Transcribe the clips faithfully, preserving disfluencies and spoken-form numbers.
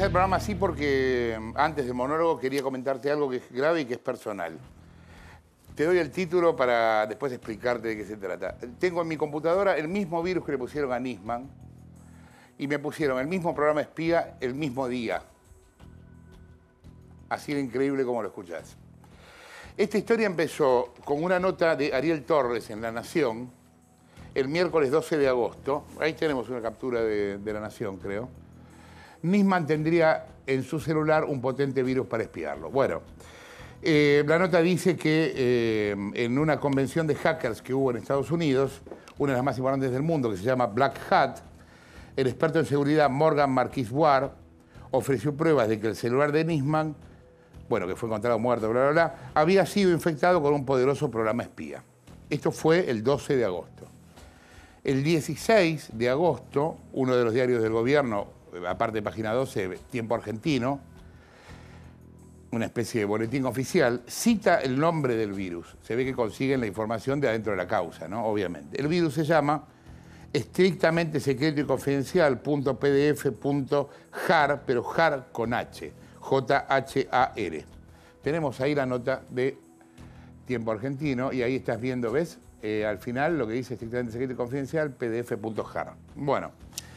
el programa así porque antes del monólogo quería comentarte algo que es grave y que es personal. Te doy el título para después explicarte de qué se trata. Tengo en mi computadora el mismo virus que le pusieron a Nisman y me pusieron el mismo programa espía el mismo día. Así de increíble como lo escuchás. Esta historia empezó con una nota de Ariel Torres en La Nación el miércoles doce de agosto. Ahí tenemos una captura de, de La Nación, creo. Nisman tendría en su celular un potente virus para espiarlo. Bueno, eh, la nota dice que eh, en una convención de hackers que hubo en Estados Unidos, una de las más importantes del mundo, que se llama Black Hat, el experto en seguridad Morgan Marquis-Ward ofreció pruebas de que el celular de Nisman, bueno, que fue encontrado muerto, bla, bla, bla, había sido infectado con un poderoso programa espía. Esto fue el doce de agosto. El dieciséis de agosto, uno de los diarios del gobierno, aparte de Página doce, Tiempo Argentino, una especie de boletín oficial, cita el nombre del virus. Se ve que consiguen la información de adentro de la causa, ¿no? Obviamente. El virus se llama estrictamente secreto y confidencial punto p d f punto jar, pero jar con H, J H A R. Tenemos ahí la nota de Tiempo Argentino y ahí estás viendo, ¿ves? Eh, al final lo que dice estrictamente secreto y confidencial, p d f punto jar. Bueno,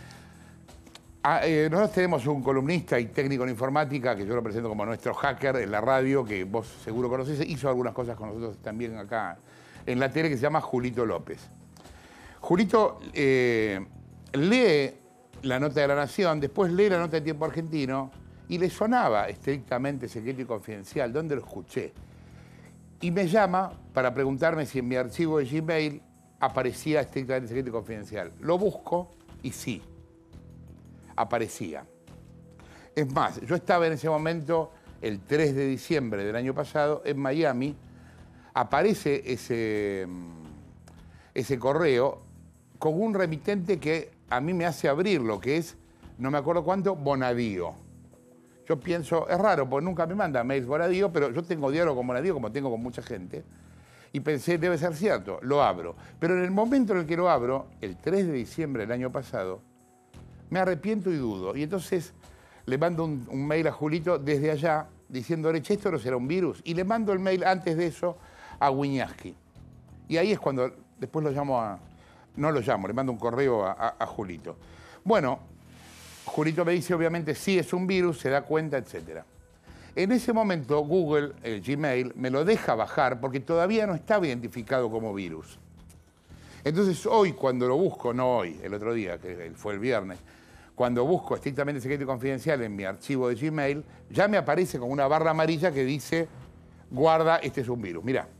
ah, eh, nosotros tenemos un columnista y técnico en informática, que yo lo presento como nuestro hacker en la radio, que vos seguro conocés, hizo algunas cosas con nosotros también acá en la tele, que se llama Julito López. Julito eh, lee la nota de La Nación, después lee la nota de Tiempo Argentino y le sonaba estrictamente secreto y confidencial. ¿Dónde lo escuché? Y me llama para preguntarme si en mi archivo de Gmail aparecía estrictamente secreto y confidencial. Lo busco y sí, aparecía. Es más, yo estaba en ese momento, el tres de diciembre del año pasado, en Miami. Aparece ese, ese correo con un remitente que a mí me hace abrirlo, que es, no me acuerdo cuánto, Bonadío. Yo pienso, es raro, porque nunca me manda mails Bonadío, pero yo tengo diálogo con Bonadío, como tengo con mucha gente, y pensé, debe ser cierto, lo abro. Pero en el momento en el que lo abro, el tres de diciembre del año pasado, me arrepiento y dudo. Y entonces le mando un, un mail a Julito desde allá, diciéndole, che, esto no será un virus. Y le mando el mail antes de eso a Wiñaski. Y ahí es cuando después lo llamo a... No lo llamo, le mando un correo a, a, a Julito. Bueno, Julito me dice, obviamente, sí, es un virus, se da cuenta, etcétera. En ese momento, Google, el Gmail, me lo deja bajar porque todavía no estaba identificado como virus. Entonces, hoy, cuando lo busco, no hoy, el otro día, que fue el viernes, cuando busco estrictamente secreto y confidencial en mi archivo de Gmail, ya me aparece con una barra amarilla que dice, guarda, este es un virus. Mirá.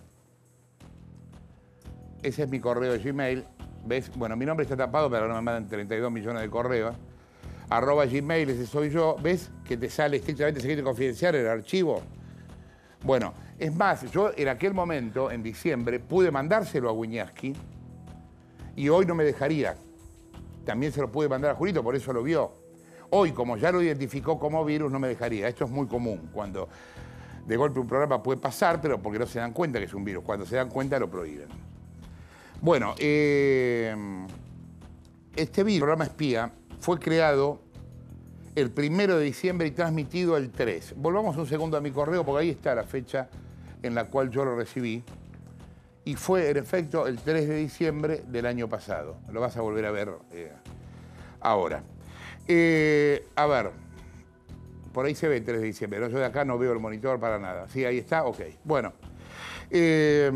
Ese es mi correo de Gmail. ¿Ves? Bueno, mi nombre está tapado, pero ahora me mandan treinta y dos millones de correos. Arroba Gmail, ese soy yo. ¿Ves que te sale estrictamente secreto y confidencial el archivo? Bueno, es más, yo en aquel momento, en diciembre, pude mandárselo a Wiñaski y hoy no me dejaría. También se lo pude mandar a Julito, por eso lo vio. Hoy, como ya lo identificó como virus, no me dejaría. Esto es muy común. Cuando de golpe un programa puede pasar, pero porque no se dan cuenta que es un virus. Cuando se dan cuenta, lo prohíben. Bueno, eh, este virus, programa espía, fue creado el primero de diciembre y transmitido el tres. Volvamos un segundo a mi correo, porque ahí está la fecha en la cual yo lo recibí. Y fue, en efecto, el tres de diciembre del año pasado. Lo vas a volver a ver eh, ahora. Eh, a ver, por ahí se ve el tres de diciembre. ¿No? Yo de acá no veo el monitor para nada. ¿Sí? Ahí está, ok. Bueno. Eh,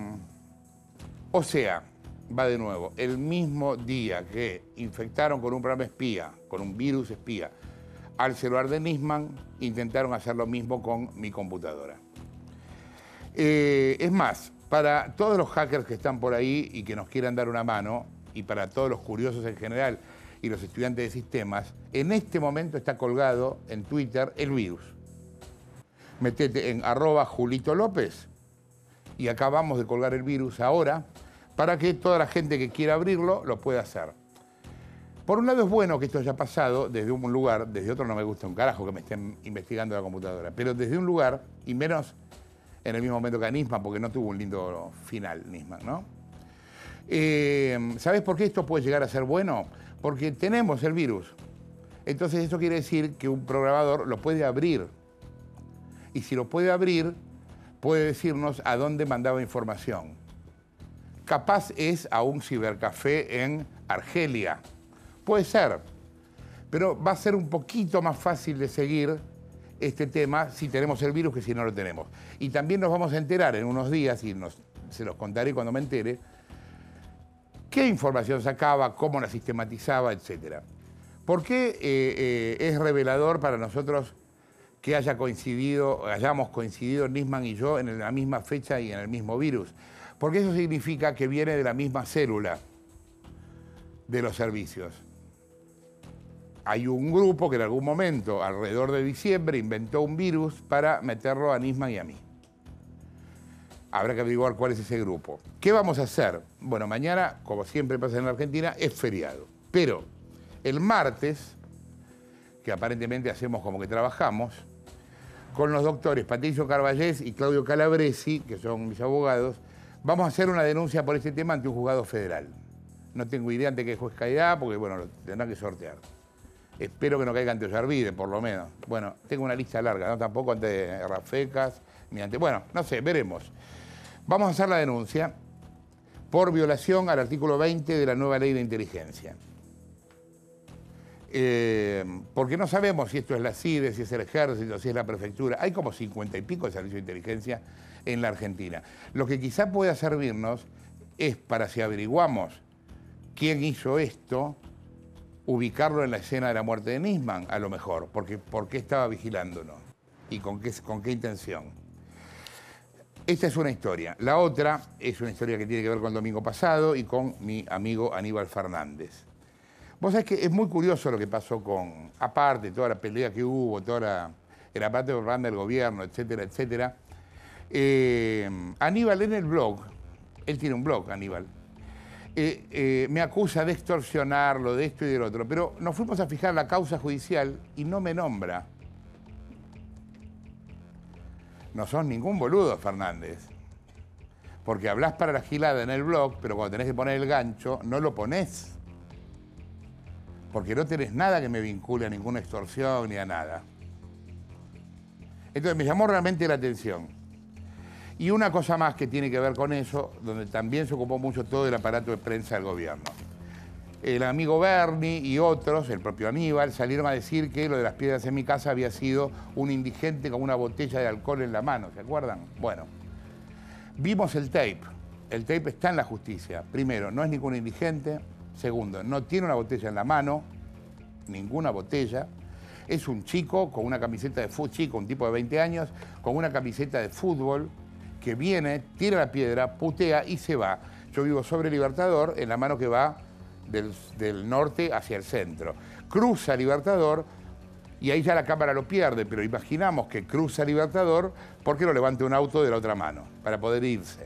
O sea, va de nuevo, el mismo día que infectaron con un programa espía, con un virus espía, al celular de Nisman, intentaron hacer lo mismo con mi computadora. Eh, es más, para todos los hackers que están por ahí y que nos quieran dar una mano, y para todos los curiosos en general y los estudiantes de sistemas, en este momento está colgado en Twitter el virus. Metete en arroba Julito López y acabamos de colgar el virus ahora para que toda la gente que quiera abrirlo lo pueda hacer. Por un lado es bueno que esto haya pasado desde un lugar, desde otro no me gusta un carajo que me estén investigando la computadora, pero desde un lugar, y menos en el mismo momento que a Nisman, porque no tuvo un lindo final Nisman, ¿no? Eh, ¿Sabés por qué esto puede llegar a ser bueno? Porque tenemos el virus. Entonces eso quiere decir que un programador lo puede abrir. Y si lo puede abrir, puede decirnos a dónde mandaba información. Capaz es a un cibercafé en Argelia. Puede ser. Pero va a ser un poquito más fácil de seguir este tema si tenemos el virus que si no lo tenemos. Y también nos vamos a enterar en unos días, y nos, se los contaré cuando me entere, qué información sacaba, cómo la sistematizaba, etcétera. ¿Por qué eh, eh, es revelador para nosotros que haya coincidido, hayamos coincidido Nisman y yo en la misma fecha y en el mismo virus? Porque eso significa que viene de la misma célula de los servicios. Hay un grupo que en algún momento, alrededor de diciembre, inventó un virus para meterlo a Nisman y a mí. Habrá que averiguar cuál es ese grupo. ¿Qué vamos a hacer? Bueno, mañana, como siempre pasa en la Argentina, es feriado. Pero el martes, que aparentemente hacemos como que trabajamos, con los doctores Patricio Carballés y Claudio Calabresi, que son mis abogados, vamos a hacer una denuncia por este tema ante un juzgado federal. No tengo idea ante qué juez caerá, porque bueno, lo tendrán que sortear. Espero que no caiga ante Ollarvide, por lo menos. Bueno, tengo una lista larga, ¿no? Tampoco ante Rafecas, ni ante... Bueno, no sé, veremos. Vamos a hacer la denuncia por violación al artículo veinte de la nueva ley de inteligencia. Eh, porque no sabemos si esto es la CIDE, si es el Ejército, si es la Prefectura. Hay como cincuenta y pico de servicios de inteligencia en la Argentina. Lo que quizá pueda servirnos es para, si averiguamos quién hizo esto, ubicarlo en la escena de la muerte de Nisman, a lo mejor, porque ¿por qué estaba vigilándonos? ¿Y con qué, con qué intención? Esta es una historia. La otra es una historia que tiene que ver con el domingo pasado y con mi amigo Aníbal Fernández. Vos sabés que es muy curioso lo que pasó con, aparte, toda la pelea que hubo, toda la, el aparato de propaganda del gobierno, etcétera, etcétera. Eh, Aníbal en el blog, él tiene un blog, Aníbal, Eh, eh, me acusa de extorsionarlo, de esto y del otro, pero nos fuimos a fijar la causa judicial y no me nombra. No sos ningún boludo, Fernández, porque hablás para la gilada en el blog, pero cuando tenés que poner el gancho, no lo ponés, porque no tenés nada que me vincule a ninguna extorsión ni a nada. Entonces me llamó realmente la atención. Y una cosa más que tiene que ver con eso, donde también se ocupó mucho todo el aparato de prensa del gobierno. El amigo Bernie y otros, el propio Aníbal, salieron a decir que lo de las piedras en mi casa había sido un indigente con una botella de alcohol en la mano, ¿se acuerdan? Bueno, vimos el tape. El tape está en la justicia. Primero, no es ningún indigente. Segundo, no tiene una botella en la mano, ninguna botella. Es un chico con una camiseta de fútbol, chico, un tipo de veinte años, con una camiseta de fútbol, que viene, tira la piedra, putea y se va. Yo vivo sobre Libertador, en la mano que va del, del norte hacia el centro. Cruza Libertador y ahí ya la cámara lo pierde, pero imaginamos que cruza Libertador porque lo levanta un auto de la otra mano para poder irse.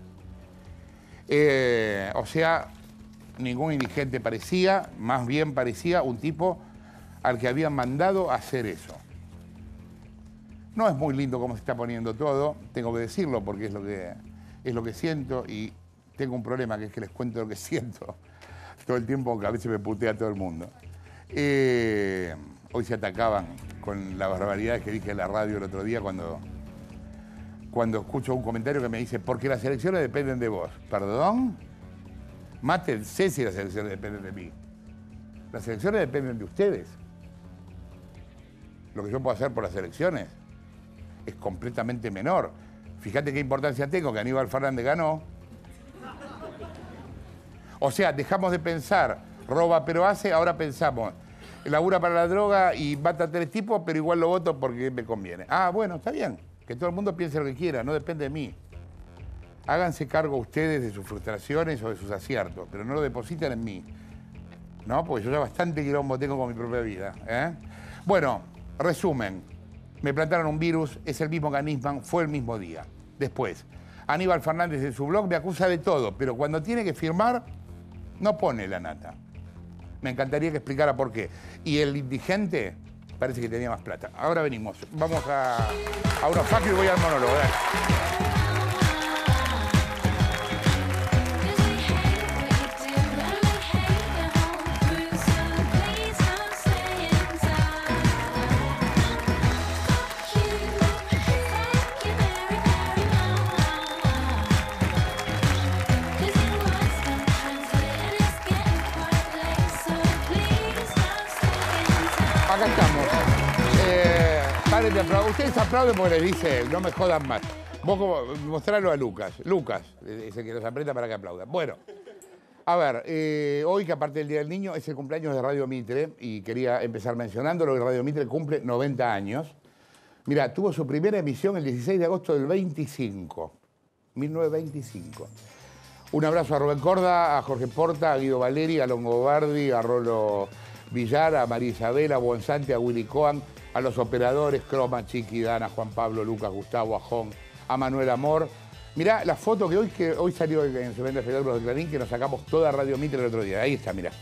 Eh, o sea, ningún indigente parecía, más bien parecía un tipo al que habían mandado a hacer eso. No es muy lindo cómo se está poniendo todo, tengo que decirlo porque es lo que, es lo que siento y tengo un problema que es que les cuento lo que siento todo el tiempo, que a veces me putea todo el mundo. Eh, hoy se atacaban con las barbaridades que dije en la radio el otro día cuando, cuando escucho un comentario que me dice porque las elecciones dependen de vos. ¿Perdón? Mátense si las elecciones dependen de mí. Las elecciones dependen de ustedes. Lo que yo puedo hacer por las elecciones es completamente menor. Fíjate qué importancia tengo que Aníbal Fernández ganó. O sea, dejamos de pensar, roba pero hace, ahora pensamos, labura para la droga y mata a tres tipos, pero igual lo voto porque me conviene. Ah, bueno, está bien, que todo el mundo piense lo que quiera, no depende de mí. Háganse cargo ustedes de sus frustraciones o de sus aciertos, pero no lo depositen en mí. ¿No? Porque yo ya bastante quilombo tengo con mi propia vida. ¿eh? Bueno, resumen. Me plantaron un virus, es el mismo que a Nisman, fue el mismo día. Después, Aníbal Fernández en su blog me acusa de todo, pero cuando tiene que firmar, no pone la nata. Me encantaría que explicara por qué. Y el indigente parece que tenía más plata. Ahora venimos. Vamos a, a unos factos y voy al monólogo. Dale. gente aplaude. Ustedes aplauden porque les dice él, no me jodan más. Vos como, mostrarlo a Lucas. Lucas es el que los aprieta para que aplaudan. Bueno, a ver, eh, hoy que aparte del Día del Niño es el cumpleaños de Radio Mitre y quería empezar mencionándolo, que Radio Mitre cumple noventa años. Mira, tuvo su primera emisión el dieciséis de agosto del veinticinco, mil novecientos veinticinco. Un abrazo a Rubén Corda, a Jorge Porta, a Guido Valeri, a Longobardi, a Rolo Villar, a María Isabel, a Bonsante, a Willy Coan, a los operadores, Croma, Chiqui, Dana, Juan Pablo, Lucas, Gustavo, Ajón, a Manuel Amor. Mirá la foto que hoy, que hoy salió en su venta de espectáculos de Clarín, que nos sacamos toda Radio Mitre el otro día. Ahí está, mirá.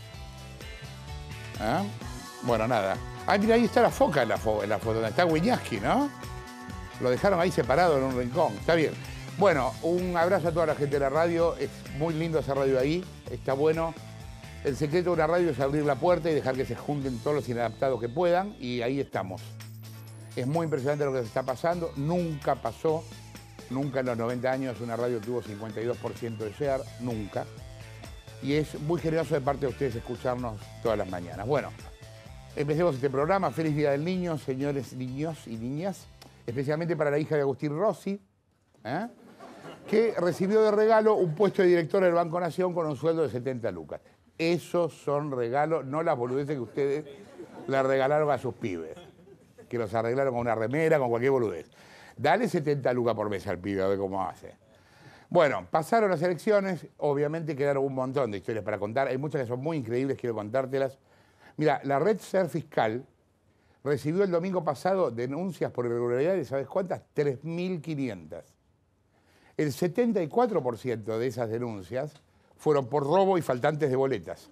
¿Ah? Bueno, nada. Ah, mira, ahí está la foca en la, fo en la foto. Está Wiñaski, ¿no? Lo dejaron ahí separado en un rincón. Está bien. Bueno, un abrazo a toda la gente de la radio. Es muy lindo esa radio ahí. Está bueno. El secreto de una radio es abrir la puerta y dejar que se junten todos los inadaptados que puedan. Y ahí estamos. Es muy impresionante lo que se está pasando. Nunca pasó, nunca en los noventa años una radio tuvo cincuenta y dos por ciento de share. Nunca. Y es muy generoso de parte de ustedes escucharnos todas las mañanas. Bueno, empecemos este programa. Feliz Día del Niño, señores niños y niñas. Especialmente para la hija de Agustín Rossi, ¿eh? que recibió de regalo un puesto de director del Banco Nación con un sueldo de setenta lucas. Esos son regalos, no las boludeces que ustedes le regalaron a sus pibes, que los arreglaron con una remera, con cualquier boludez. Dale setenta lucas por mes al pibe, a ver cómo hace. Bueno, pasaron las elecciones, obviamente quedaron un montón de historias para contar. Hay muchas que son muy increíbles, quiero contártelas. Mira, la Red Ser Fiscal recibió el domingo pasado denuncias por irregularidades, ¿sabes cuántas? tres mil quinientas. El setenta y cuatro por ciento de esas denuncias fueron por robo y faltantes de boletas.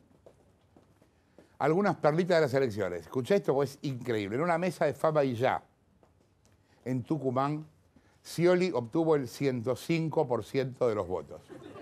Algunas perlitas de las elecciones. Escuchá esto, porque es increíble. En una mesa de Fama y Ya, en Tucumán, Scioli obtuvo el ciento cinco por ciento de los votos.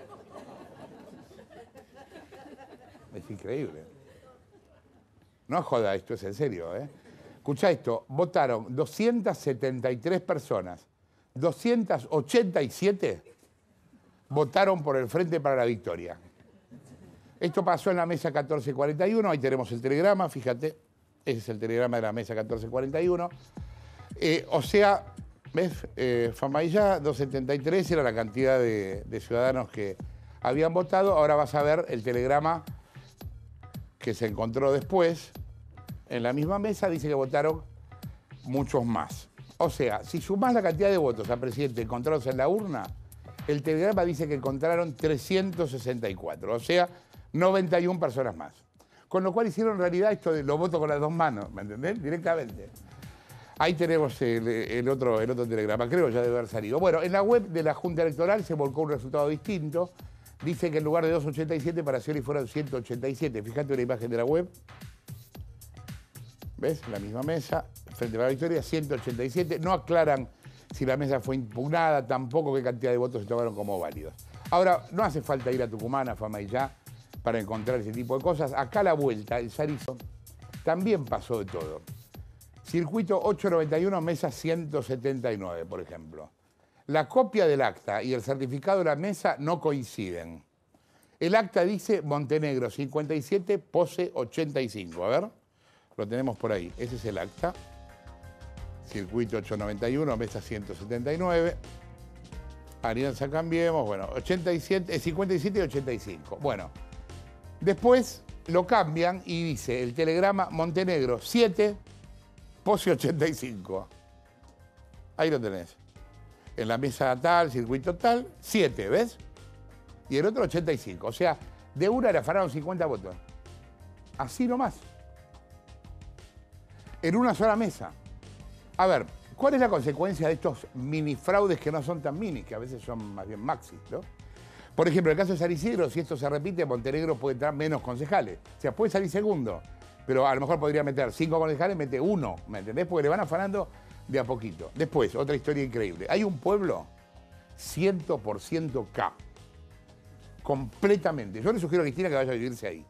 Es increíble. No joda, esto es en serio, ¿eh? Escuchá esto, votaron doscientas setenta y tres personas, doscientas ochenta y siete votaron por el Frente para la Victoria. Esto pasó en la mesa catorce cuarenta y uno, ahí tenemos el telegrama, fíjate, ese es el telegrama de la mesa catorce cuarenta y uno. Eh, o sea, ¿ves? Eh, Famaillá, doscientos setenta y tres era la cantidad de, de ciudadanos que habían votado. Ahora vas a ver el telegrama que se encontró después. En la misma mesa dice que votaron muchos más. O sea, si sumás la cantidad de votos a presidente encontrados en la urna, el telegrama dice que encontraron trescientos sesenta y cuatro, o sea, noventa y una personas más. Con lo cual hicieron realidad esto de los votos con las dos manos, ¿me entendés? Directamente. Ahí tenemos el, el, otro, el otro telegrama, creo ya debe haber salido. Bueno, en la web de la Junta Electoral se volcó un resultado distinto. Dice que en lugar de doscientos ochenta y siete para Scioli fueron ciento ochenta y siete. Fíjate una imagen de la web. ¿Ves? La misma mesa, Frente a la Victoria, ciento ochenta y siete. No aclaran si la mesa fue impugnada, tampoco qué cantidad de votos se tomaron como válidos. Ahora, no hace falta ir a Tucumán, a Fama y Ya, para encontrar ese tipo de cosas. Acá a la vuelta, el Sarizo, también pasó de todo. Circuito ochocientos noventa y uno, mesa ciento setenta y nueve, por ejemplo. La copia del acta y el certificado de la mesa no coinciden. El acta dice Montenegro cincuenta y siete, Pose ochenta y cinco. A ver, lo tenemos por ahí. Ese es el acta. Circuito ochocientos noventa y uno, mesa ciento setenta y nueve. Alianza Cambiemos, bueno, ochenta y siete, cincuenta y siete y ochenta y cinco. Bueno, después lo cambian y dice el telegrama Montenegro siete, Pose ochenta y cinco. Ahí lo tenés. En la mesa tal, circuito tal, siete, ¿ves? Y el otro ochenta y cinco. O sea, de una le afanaron cincuenta votos. Así nomás. En una sola mesa. A ver, ¿cuál es la consecuencia de estos mini fraudes que no son tan mini, que a veces son más bien maxis, ¿no? Por ejemplo, en el caso de San Isidro, si esto se repite, Montenegro puede entrar menos concejales. O sea, puede salir segundo, pero a lo mejor podría meter cinco concejales, mete uno, ¿me entendés? Porque le van afanando de a poquito. Después, otra historia increíble. Hay un pueblo cien por ciento K. Completamente. Yo le sugiero a Cristina que vaya a vivirse ahí.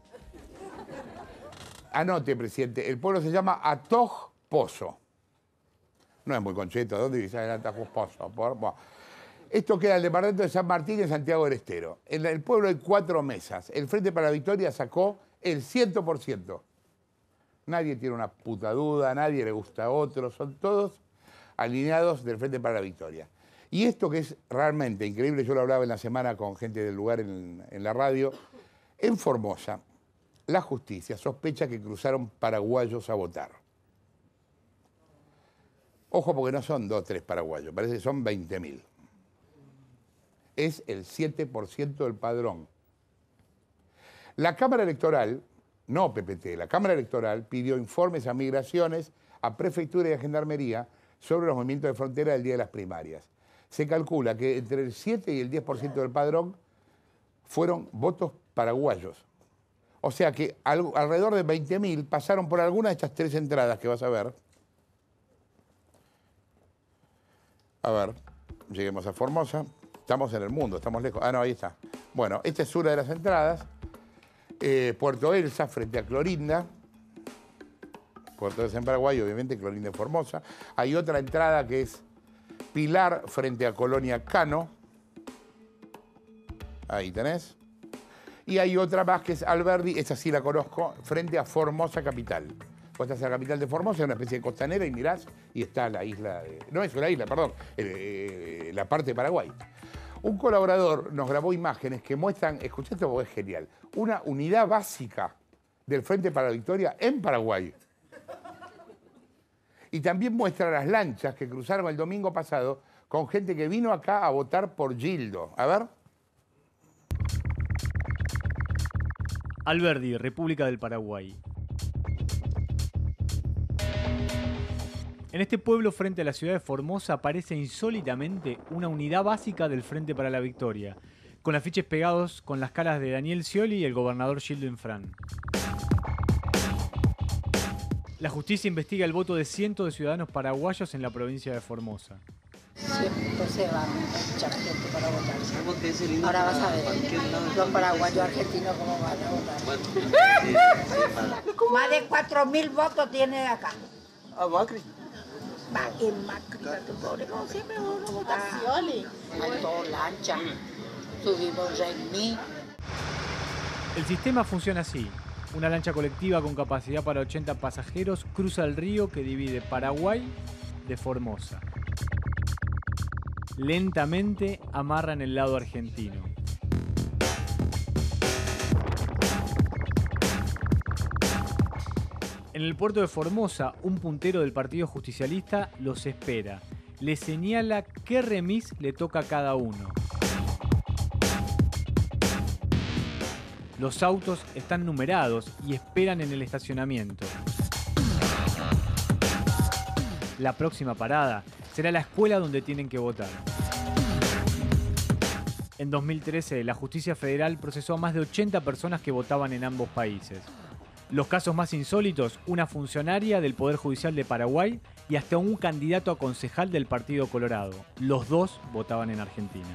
Anote, presidente, el pueblo se llama Atoj Pozo. No es muy concheto, ¿dónde dice el Atoj Pozo? Por, bueno. Esto queda en el departamento de San Martín, en Santiago del Estero. En el pueblo hay cuatro mesas. El Frente para la Victoria sacó el cien por ciento. Nadie tiene una puta duda, nadie le gusta a otro, son todos alineados del Frente para la Victoria. Y esto que es realmente increíble, yo lo hablaba en la semana con gente del lugar en, en la radio, en Formosa, la justicia sospecha que cruzaron paraguayos a votar. Ojo, porque no son dos o tres paraguayos, parece que son veinte mil. Es el siete por ciento del padrón. La Cámara Electoral, no P P T, la Cámara Electoral pidió informes a Migraciones, a Prefectura y a Gendarmería sobre los movimientos de frontera del día de las primarias. Se calcula que entre el siete y el diez por ciento del padrón fueron votos paraguayos. O sea que al, alrededor de veinte mil pasaron por alguna de estas tres entradas que vas a ver. A ver, lleguemos a Formosa. Estamos en el mundo, estamos lejos. Ah, no, ahí está. Bueno, esta es una de las entradas. Eh, Puerto Elsa, frente a Clorinda. Puerto Elsa en Paraguay, obviamente, Clorinda en Formosa. Hay otra entrada que es Pilar, frente a Colonia Cano. Ahí tenés. Y hay otra más que es Alberdi, esa sí la conozco, frente a Formosa capital. Vos estás en la capital de Formosa, es una especie de costanera, y mirás, y está la isla de... No es una isla, perdón, eh, la parte de Paraguay. Un colaborador nos grabó imágenes que muestran, escuchá esto porque es genial, una unidad básica del Frente para la Victoria en Paraguay. Y también muestra las lanchas que cruzaron el domingo pasado con gente que vino acá a votar por Gildo. A ver. Alberdi, República del Paraguay. En este pueblo, frente a la ciudad de Formosa, aparece insólitamente una unidad básica del Frente para la Victoria, con afiches pegados con las caras de Daniel Scioli y el gobernador Gildo Infran. La justicia investiga el voto de cientos de ciudadanos paraguayos en la provincia de Formosa. Siempre se va mucha gente para votar. Ahora vas a ver los paraguayos argentinos cómo van a votar. Más de cuatro mil votos tiene acá. ¿A Macri? Va, el Macri, tu pobre, como siempre uno vota. Hay todo lancha. Subimos en mí. El sistema funciona así. Una lancha colectiva con capacidad para ochenta pasajeros cruza el río que divide Paraguay de Formosa. Lentamente amarran el lado argentino. En el puerto de Formosa, un puntero del Partido Justicialista los espera. Le señala qué remis le toca a cada uno. Los autos están numerados y esperan en el estacionamiento. La próxima parada será la escuela donde tienen que votar. En dos mil trece, la justicia federal procesó a más de ochenta personas que votaban en ambos países. Los casos más insólitos, una funcionaria del Poder Judicial de Paraguay y hasta un candidato a concejal del Partido Colorado. Los dos votaban en Argentina.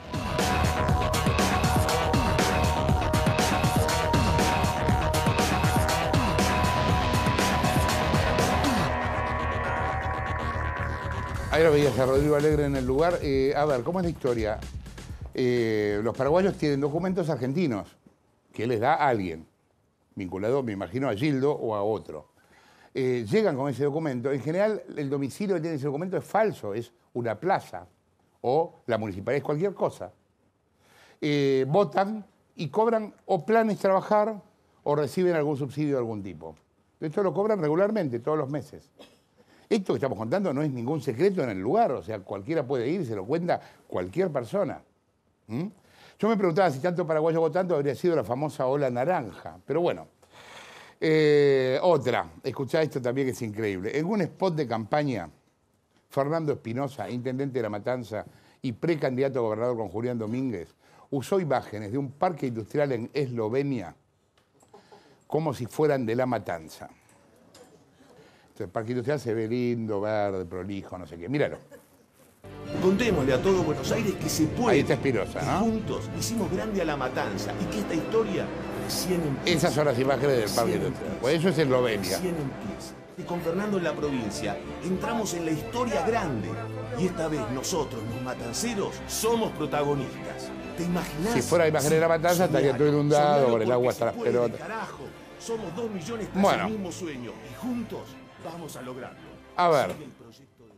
Ahí lo veías a Rodrigo Alegre en el lugar. Eh, a ver, ¿cómo es la historia? Eh, los paraguayos tienen documentos argentinos que les da alguien, vinculado, me imagino, a Gildo o a otro. Eh, llegan con ese documento. En general, el domicilio que tiene ese documento es falso, es una plaza o la municipalidad, es cualquier cosa. Eh, votan y cobran o planes trabajar o reciben algún subsidio de algún tipo. Esto lo cobran regularmente, todos los meses. Esto que estamos contando no es ningún secreto en el lugar, o sea, cualquiera puede ir, se lo cuenta cualquier persona. ¿Mm? Yo me preguntaba si tanto paraguayo votando habría sido la famosa ola naranja, pero bueno. Eh, otra, escuchá esto también que es increíble. En un spot de campaña, Fernando Espinosa, intendente de La Matanza y precandidato a gobernador con Julián Domínguez, usó imágenes de un parque industrial en Eslovenia como si fueran de La Matanza. El parque industrial se ve lindo, verde, prolijo, no sé qué. Míralo. Contémosle a todo Buenos Aires que se puede. Ahí está Espinosa, ¿no? Juntos hicimos grande a La Matanza y que esta historia recién empieza. Esas son las imágenes del parque industrial. Pues eso es Eslovenia. Recién empieza. Y con Fernando en la provincia entramos en la historia grande. Y esta vez nosotros, los matanceros, somos protagonistas. ¿Te imaginás? Si fuera imagen de La Matanza estaría todo inundado por el agua hasta las pelotas. Somos dos millones tras bueno. el mismo sueño y juntos vamos a lograrlo. A ver,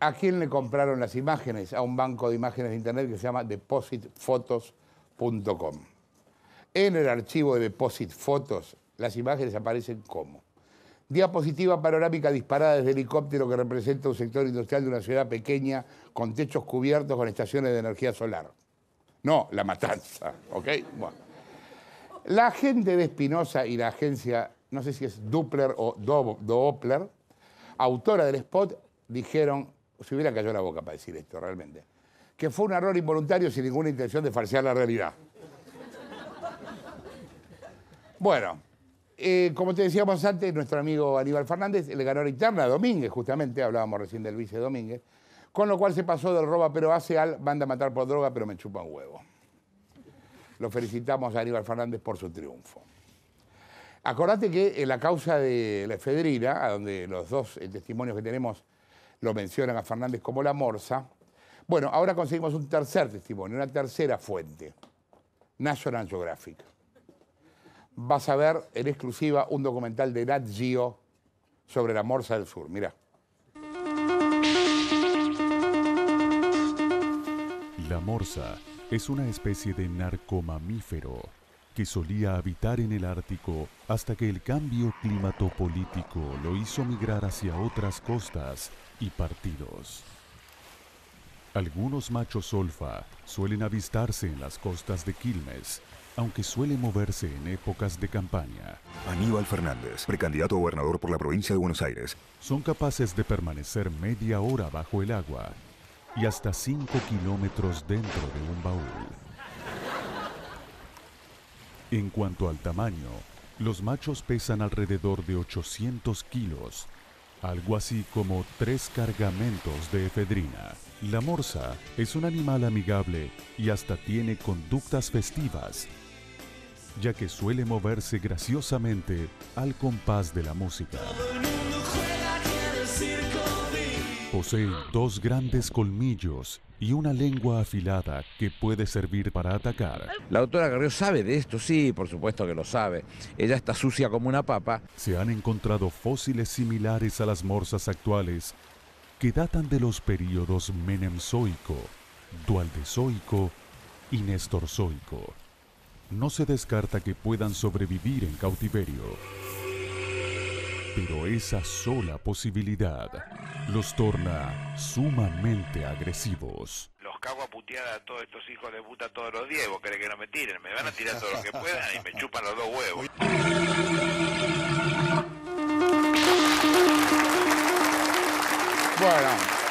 ¿A quién le compraron las imágenes? A un banco de imágenes de internet que se llama deposit photos punto com. En el archivo de Deposit Photos, las imágenes aparecen como diapositiva panorámica disparada desde helicóptero que representa un sector industrial de una ciudad pequeña con techos cubiertos con estaciones de energía solar. No, La Matanza, ¿ok? Bueno. La gente de Espinosa y la agencia, no sé si es Doppler o Do Doppler, autora del spot, dijeron, se hubiera callado la boca para decir esto realmente, que fue un error involuntario sin ninguna intención de falsear la realidad. Bueno, eh, como te decíamos antes, nuestro amigo Aníbal Fernández le ganó la interna a Domínguez, justamente, hablábamos recién del vice Domínguez, con lo cual se pasó del roba pero hace al manda a matar por droga pero me chupa un huevo. Lo felicitamos a Aníbal Fernández por su triunfo. Acordate que en la causa de la efedrina, a donde los dos eh, testimonios que tenemos lo mencionan a Fernández como la morsa, bueno, ahora conseguimos un tercer testimonio, una tercera fuente, National Geographic. Vas a ver en exclusiva un documental de Nat Geo sobre la morsa del sur. Mirá. La morsa es una especie de narcomamífero que solía habitar en el Ártico hasta que el cambio climatopolítico lo hizo migrar hacia otras costas y partidos. Algunos machos olfa suelen avistarse en las costas de Quilmes, aunque suele moverse en épocas de campaña. Aníbal Fernández, precandidato a gobernador por la provincia de Buenos Aires. Son capaces de permanecer media hora bajo el agua y hasta cinco kilómetros dentro de un baúl. En cuanto al tamaño, los machos pesan alrededor de ochocientos kilos, algo así como tres cargamentos de efedrina. La morsa es un animal amigable y hasta tiene conductas festivas, ya que suele moverse graciosamente al compás de la música. Posee dos grandes colmillos y una lengua afilada que puede servir para atacar. La doctora Carrió sabe de esto, sí, por supuesto que lo sabe. Ella está sucia como una papa. Se han encontrado fósiles similares a las morsas actuales que datan de los períodos Menemzoico, Dualdezoico y Nestorzoico. No se descarta que puedan sobrevivir en cautiverio. Pero esa sola posibilidad los torna sumamente agresivos. Los cago a putear a todos estos hijos de puta todos los días. ¿Vos querés que no me tiren? Me van a tirar todo lo que puedan y me chupan los dos huevos. Bueno.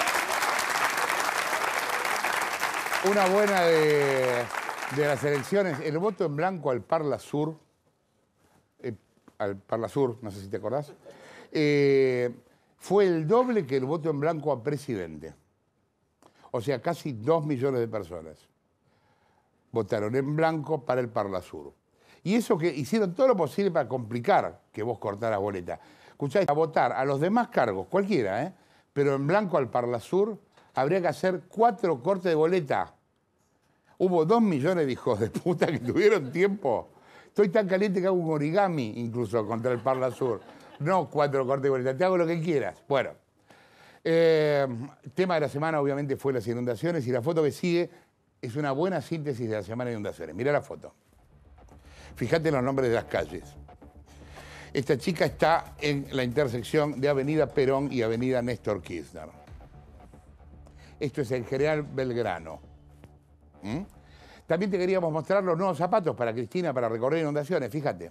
Una buena de, de las elecciones. El voto en blanco al Parla Sur, eh, al Parla Sur, no sé si te acordás, eh, fue el doble que el voto en blanco a presidente. O sea, casi dos millones de personas votaron en blanco para el Parla Sur. Y eso que hicieron todo lo posible para complicar que vos cortaras boleta. Escuchá, a votar a los demás cargos, cualquiera, ¿eh? Pero en blanco al Parla Sur habría que hacer cuatro cortes de boleta. Hubo dos millones de hijos de puta que tuvieron tiempo. Estoy tan caliente que hago un origami incluso contra el Parla Sur. No cuatro cortes de boleta, te hago lo que quieras. Bueno, eh, tema de la semana obviamente fue las inundaciones y la foto que sigue es una buena síntesis de la semana de inundaciones. Mirá la foto. Fíjate en los nombres de las calles. Esta chica está en la intersección de Avenida Perón y Avenida Néstor Kirchner. Esto es en General Belgrano. ¿Mm? También te queríamos mostrar los nuevos zapatos para Cristina para recorrer inundaciones, fíjate.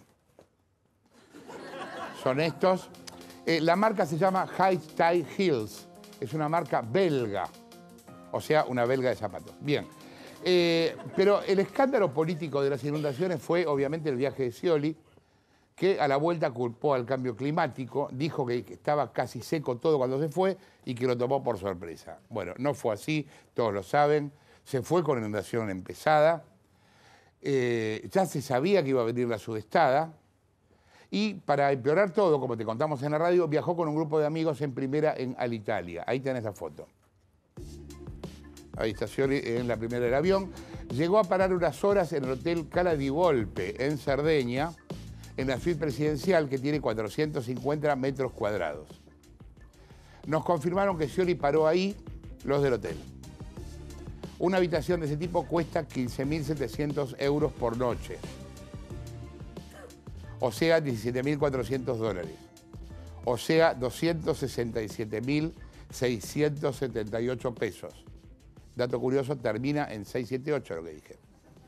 Son estos. Eh, la marca se llama High Tide Heels. Es una marca belga. O sea, una belga de zapatos. Bien. Eh, pero el escándalo político de las inundaciones fue, obviamente, el viaje de Scioli, que a la vuelta culpó al cambio climático, dijo que estaba casi seco todo cuando se fue y que lo tomó por sorpresa. Bueno, no fue así, todos lo saben. Se fue con inundación empezada. Eh, ya se sabía que iba a venir la sudestada. Y para empeorar todo, como te contamos en la radio, viajó con un grupo de amigos en primera en Alitalia. Ahí tenés la foto. Ahí está Scioli en la primera del avión. Llegó a parar unas horas en el Hotel Cala di Volpe, en Cerdeña, en la suite presidencial que tiene cuatrocientos cincuenta metros cuadrados. Nos confirmaron que Scioli paró ahí los del hotel. Una habitación de ese tipo cuesta quince mil setecientos euros por noche. O sea, diecisiete mil cuatrocientos dólares. O sea, doscientos sesenta y siete mil seiscientos setenta y ocho pesos. Dato curioso, termina en seiscientos setenta y ocho lo que dije.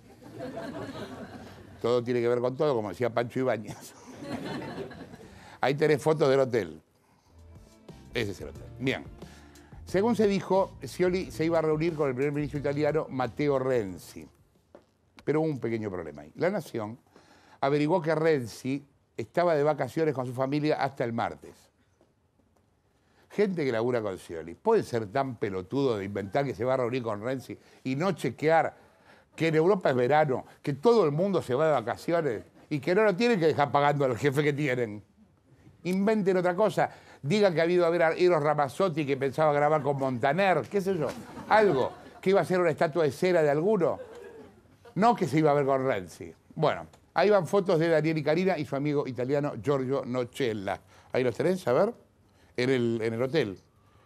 Todo tiene que ver con todo, como decía Pancho Ibáñez. Ahí tenés fotos del hotel. Ese es el hotel. Bien. Según se dijo, Scioli se iba a reunir con el primer ministro italiano Matteo Renzi. Pero hubo un pequeño problema ahí. La Nación averiguó que Renzi estaba de vacaciones con su familia hasta el martes. Gente que labura con Scioli, ¿puede ser tan pelotudo de inventar que se va a reunir con Renzi y no chequear que en Europa es verano, que todo el mundo se va de vacaciones y que no lo tienen que dejar pagando al jefe que tienen? Inventen otra cosa. Digan que ha habido a ver a Eros Ramazzotti que pensaba grabar con Montaner, qué sé yo. Algo, que iba a ser una estatua de cera de alguno. No que se iba a ver con Renzi. Bueno, ahí van fotos de Daniel y Karina y su amigo italiano Giorgio Nocella. Ahí los tenés, a ver, en el, en el hotel.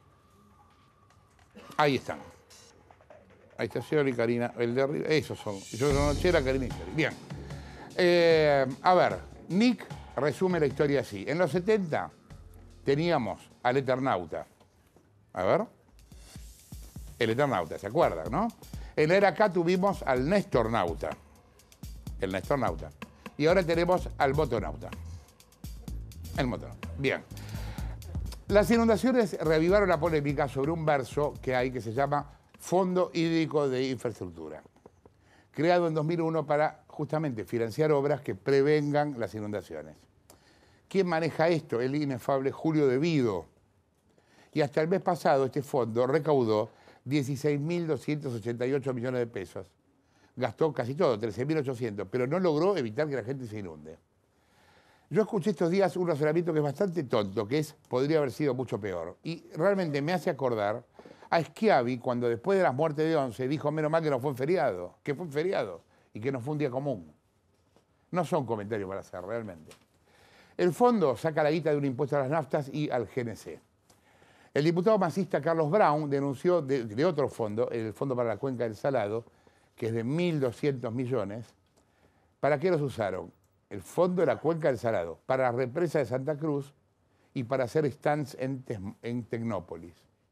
Ahí están. Ahí está Scioli y Karina, el de arriba. Esos son. Giorgio Nocella, Karina y Scioli. Bien. Eh, a ver, Nick resume la historia así. En los setenta teníamos al Eternauta. A ver. El Eternauta, ¿se acuerdan, no? En la era acá tuvimos al Nestornauta. El Nestornauta. Y ahora tenemos al Motonauta. El Motonauta. Bien. Las inundaciones reavivaron la polémica sobre un verso que hay que se llama Fondo Hídrico de Infraestructura, creado en dos mil uno para justamente financiar obras que prevengan las inundaciones. ¿Quién maneja esto? El inefable Julio De Vido. Y hasta el mes pasado este fondo recaudó dieciséis mil doscientos ochenta y ocho millones de pesos. Gastó casi todo, trece mil ochocientos, pero no logró evitar que la gente se inunde. Yo escuché estos días un razonamiento que es bastante tonto, que es, podría haber sido mucho peor. Y realmente me hace acordar a Schiavi cuando después de las muertes de Once dijo, menos mal que no fue en feriado, que fue en feriado y que no fue un día común. No son comentarios para hacer, realmente. El fondo saca la guita de un impuesto a las naftas y al G N C. El diputado masista Carlos Brown denunció de, de otro fondo, el Fondo para la Cuenca del Salado, que es de mil doscientos millones. ¿Para qué los usaron? El Fondo de la Cuenca del Salado, para la represa de Santa Cruz y para hacer stands en, Te en Tecnópolis.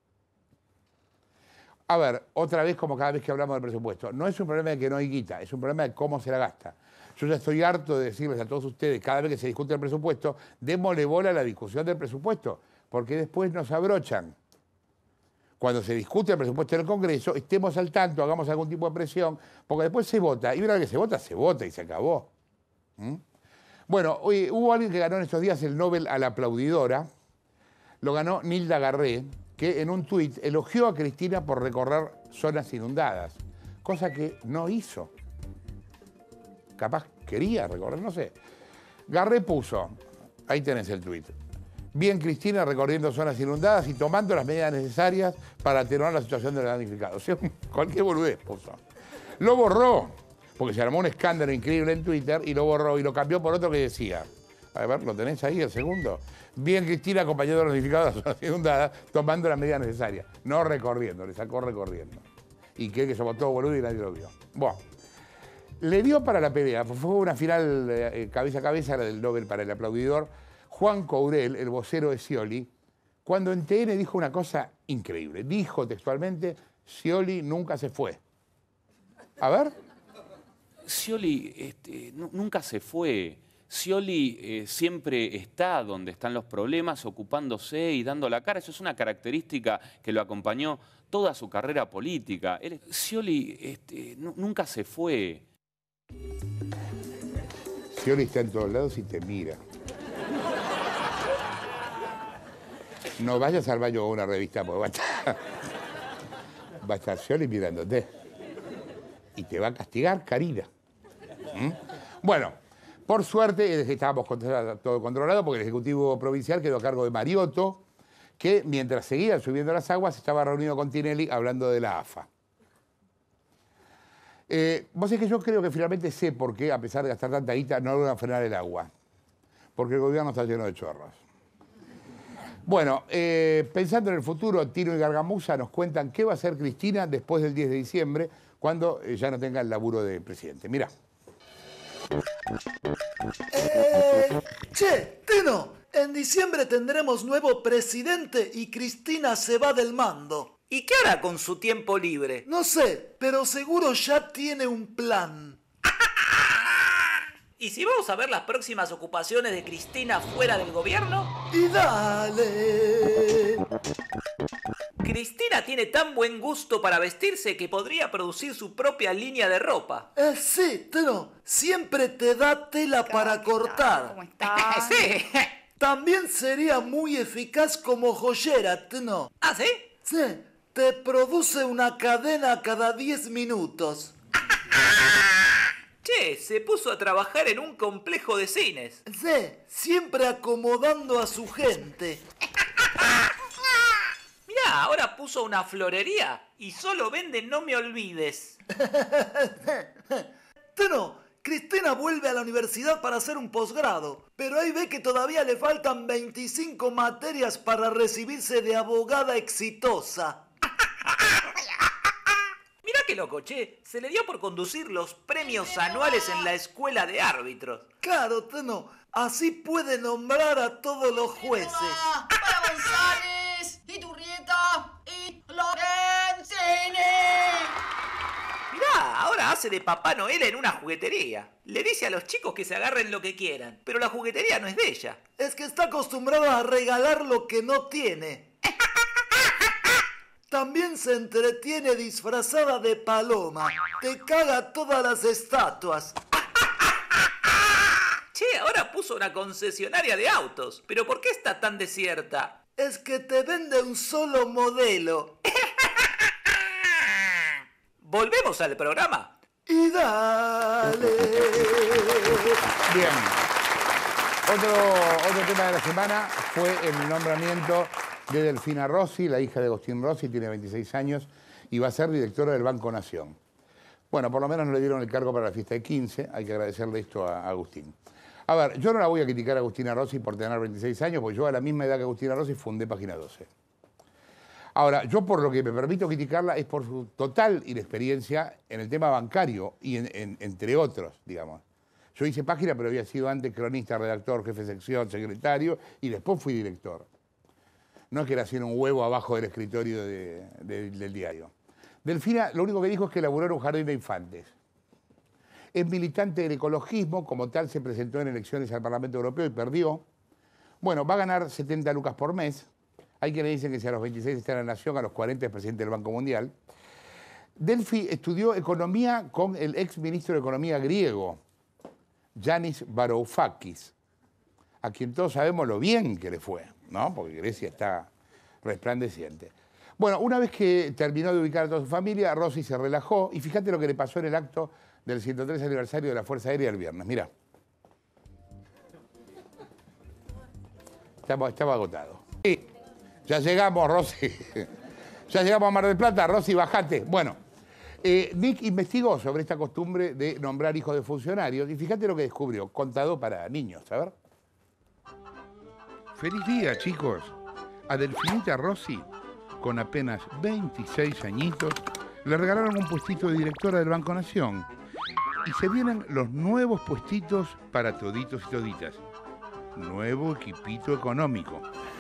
A ver, otra vez como cada vez que hablamos del presupuesto, no es un problema de que no hay guita, es un problema de cómo se la gasta. Yo ya estoy harto de decirles a todos ustedes, cada vez que se discute el presupuesto, démosle bola a la discusión del presupuesto, porque después nos abrochan. Cuando se discute el presupuesto en el Congreso, estemos al tanto, hagamos algún tipo de presión, porque después se vota, y una vez que se vota, se vota y se acabó. ¿Mm? Bueno, hoy, hubo alguien que ganó en estos días el Nobel a la aplaudidora, lo ganó Nilda Garré, que en un tuit elogió a Cristina por recorrer zonas inundadas, cosa que no hizo. Capaz quería recorrer, no sé. Garré puso, ahí tenés el tuit, bien Cristina recorriendo zonas inundadas y tomando las medidas necesarias para atenuar la situación de los damnificados. O sea, cualquier boludez puso. Lo borró, porque se armó un escándalo increíble en Twitter y lo borró y lo cambió por otro que decía, a ver, ¿lo tenés ahí el segundo? Bien Cristina acompañando a los damnificados de las zonas inundadas, tomando las medidas necesarias. No recorriendo, le sacó recorriendo. Y cree que somos todos boludos y nadie lo vio. Bueno, le dio para la pelea, fue una final eh, cabeza a cabeza, la del Nobel para el aplaudidor, Juan Courel, el vocero de Scioli, cuando en T N dijo una cosa increíble. Dijo textualmente, Scioli nunca se fue. A ver. Scioli este, nunca se fue. Scioli eh, siempre está donde están los problemas, ocupándose y dando la cara. Eso es una característica que lo acompañó toda su carrera política. Él, Scioli este, nunca se fue. Scioli está en todos lados y te mira. No vayas al baño a una revista porque va a estar, va a estar Scioli mirándote. Y te va a castigar, Karina. ¿Mm? Bueno, por suerte estábamos todo controlado porque el Ejecutivo Provincial quedó a cargo de Mariotto, que mientras seguían subiendo las aguas estaba reunido con Tinelli hablando de la A F A. Eh, vos es que yo creo que finalmente sé por qué, a pesar de gastar tanta guita, no logran frenar el agua. Porque el gobierno está lleno de chorros. Bueno, eh, pensando en el futuro, Tino y Gargamusa nos cuentan qué va a hacer Cristina después del diez de diciembre, cuando eh, ya no tenga el laburo de presidente. Mirá. Eh, che, Tino, en diciembre tendremos nuevo presidente y Cristina se va del mando. ¿Y qué hará con su tiempo libre? No sé, pero seguro ya tiene un plan. ¿Y si vamos a ver las próximas ocupaciones de Cristina fuera del gobierno? Y dale. Cristina tiene tan buen gusto para vestirse que podría producir su propia línea de ropa. Eh, sí, Tino, siempre te da tela para cortar. ¿Cómo estás? Sí. También sería muy eficaz como joyera, Tino. ¿Ah, sí? Sí, te produce una cadena cada diez minutos. Che, se puso a trabajar en un complejo de cines. Sí, siempre acomodando a su gente. Mirá, ahora puso una florería y solo vende No Me Olvides. Tino, Cristina vuelve a la universidad para hacer un posgrado, pero ahí ve que todavía le faltan veinticinco materias para recibirse de abogada exitosa. Mirá qué loco, che. Se le dio por conducir los premios anuales en la escuela de árbitros. Claro, Tino. Así puede nombrar a todos los jueces. Para González, Iturrieta y Lorenzini. Mirá, ahora hace de Papá Noel en una juguetería. Le dice a los chicos que se agarren lo que quieran, pero la juguetería no es de ella. Es que está acostumbrada a regalar lo que no tiene. También se entretiene disfrazada de paloma. Te caga todas las estatuas. Che, ahora puso una concesionaria de autos. ¿Pero por qué está tan desierta? Es que te vende un solo modelo. ¿Volvemos al programa? Y dale. Bien. Otro, otro tema de la semana fue el nombramiento de Delfina Rossi, la hija de Agustín Rossi, tiene veintiséis años y va a ser directora del Banco Nación. Bueno, por lo menos no le dieron el cargo para la fiesta de quince, hay que agradecerle esto a Agustín. A ver, yo no la voy a criticar a Agustina Rossi por tener veintiséis años, porque yo a la misma edad que Agustina Rossi fundé Página doce. Ahora, yo por lo que me permito criticarla es por su total inexperiencia en el tema bancario y en, en, entre otros, digamos. Yo hice Página, pero había sido antes cronista, redactor, jefe de sección, secretario y después fui director. No es que era hacer un huevo abajo del escritorio de, de, del diario. Delfina lo único que dijo es que elaboró en un jardín de infantes. Es militante del ecologismo, como tal se presentó en elecciones al Parlamento Europeo y perdió. Bueno, va a ganar setenta lucas por mes. Hay quienes dicen que si a los veintiséis está en la Nación, a los cuarenta es presidente del Banco Mundial. Delfi estudió economía con el ex ministro de Economía griego, Yanis Varoufakis, a quien todos sabemos lo bien que le fue, ¿no? Porque Grecia está resplandeciente. Bueno, una vez que terminó de ubicar a toda su familia, Rossi se relajó y fíjate lo que le pasó en el acto del ciento tres aniversario de la Fuerza Aérea el viernes. Mirá. Estaba, estaba agotado. Sí, ya llegamos, Rossi. Ya llegamos a Mar del Plata. Rossi, bajate. Bueno, eh, Nick investigó sobre esta costumbre de nombrar hijos de funcionarios y fíjate lo que descubrió. Contado para niños, a ver. Feliz día, chicos. A Delfinita Rossi, con apenas veintiséis añitos, le regalaron un puestito de directora del Banco Nación. Y se vienen los nuevos puestitos para toditos y toditas. Nuevo equipito económico.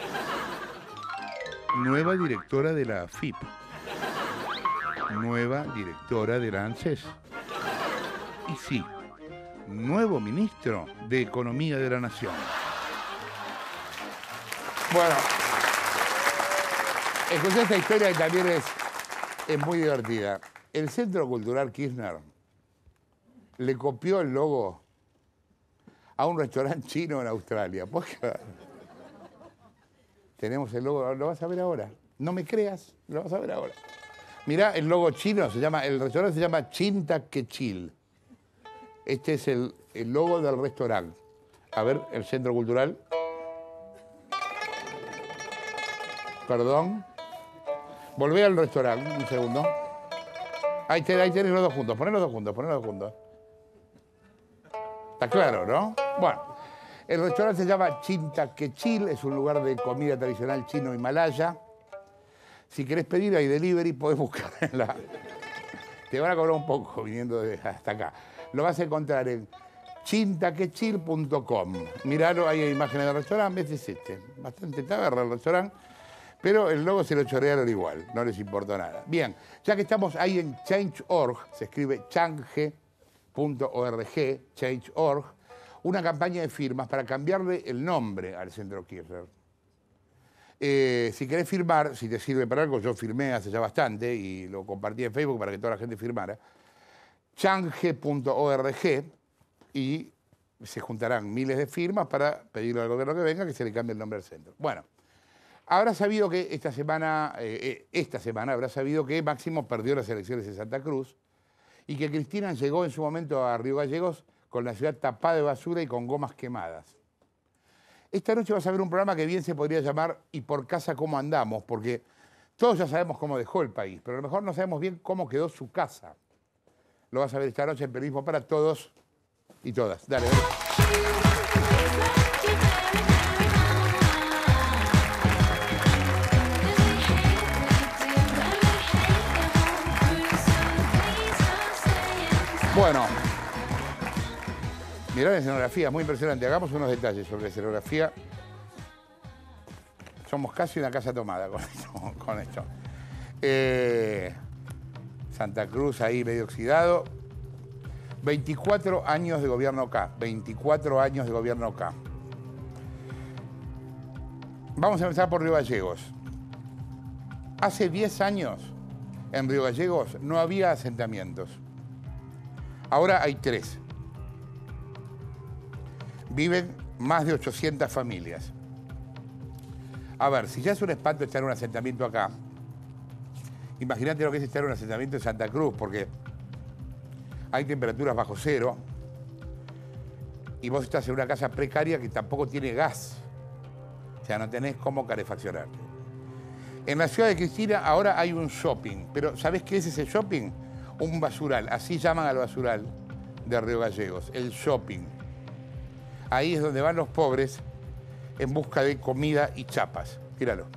Nueva directora de la A F I P. Nueva directora de la ANSES. Y sí, nuevo ministro de Economía de la Nación. Bueno, escuché esta historia que también es, es muy divertida. El Centro Cultural Kirchner le copió el logo a un restaurante chino en Australia. ¿Puedes creer? Tenemos el logo, lo vas a ver ahora. No me creas, lo vas a ver ahora. Mirá, el logo chino, se llama, el restaurante se llama Chinta Quechil. Este es el, el logo del restaurante. A ver, el Centro Cultural. Perdón. Volvé al restaurante, un segundo. Ahí tenés, ahí tenés los dos juntos, poné los dos juntos, poné los dos juntos. Está claro, ¿no? Bueno, El restaurante se llama Chintaquechil, es un lugar de comida tradicional chino himalaya. Si querés pedir, hay delivery, podés buscar en la... Te van a cobrar un poco viniendo de hasta acá. Lo vas a encontrar en chintaquechil punto com. Miralo, hay imágenes del restaurante, ves, es este. Bastante taberna el restaurante, pero el logo se lo chorearon igual, no les importó nada. Bien, ya que estamos ahí en change punto org, se escribe change punto org, change punto org, una campaña de firmas para cambiarle el nombre al Centro Kirchner. Eh, si querés firmar, si te sirve para algo, yo firmé hace ya bastante y lo compartí en Facebook para que toda la gente firmara, change punto org, y se juntarán miles de firmas para pedirle al gobierno que venga que se le cambie el nombre al centro. Bueno, habrá sabido que esta semana, eh, esta semana habrá sabido que Máximo perdió las elecciones en Santa Cruz y que Cristina llegó en su momento a Río Gallegos con la ciudad tapada de basura y con gomas quemadas. Esta noche vas a ver un programa que bien se podría llamar ¿Y por casa cómo andamos? Porque todos ya sabemos cómo dejó el país, pero a lo mejor no sabemos bien cómo quedó su casa. Lo vas a ver esta noche en Periodismo para Todos y Todas. Dale, dale. Bueno, mirá la escenografía, muy impresionante. Hagamos unos detalles sobre la escenografía. Somos casi una casa tomada con esto. Con esto. Eh, Santa Cruz ahí medio oxidado. veinticuatro años de gobierno acá. veinticuatro años de gobierno acá. Vamos a empezar por Río Gallegos. Hace diez años en Río Gallegos no había asentamientos. Ahora hay tres. Viven más de ochocientas familias. A ver, si ya es un espanto estar en un asentamiento acá, imagínate lo que es estar en un asentamiento en Santa Cruz, porque hay temperaturas bajo cero y vos estás en una casa precaria que tampoco tiene gas. O sea, no tenés cómo calefaccionar. En la ciudad de Cristina ahora hay un shopping, pero ¿sabés qué es ese shopping? Un basural, así llaman al basural de Río Gallegos, el shopping. Ahí es donde van los pobres en busca de comida y chapas. Tíralo.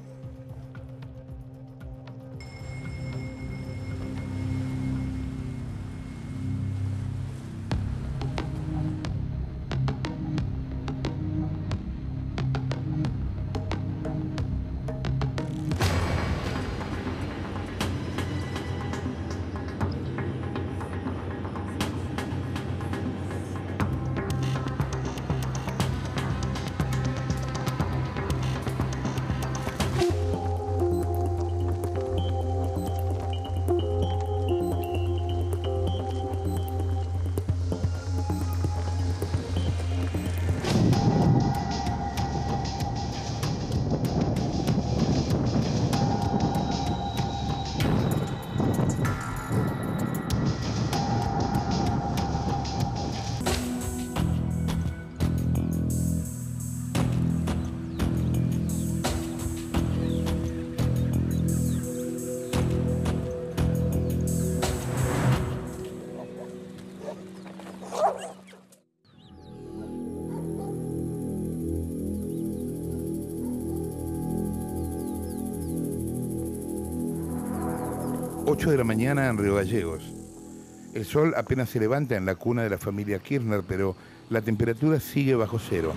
ocho de la mañana en Río Gallegos. El sol apenas se levanta en la cuna de la familia Kirchner, pero la temperatura sigue bajo cero.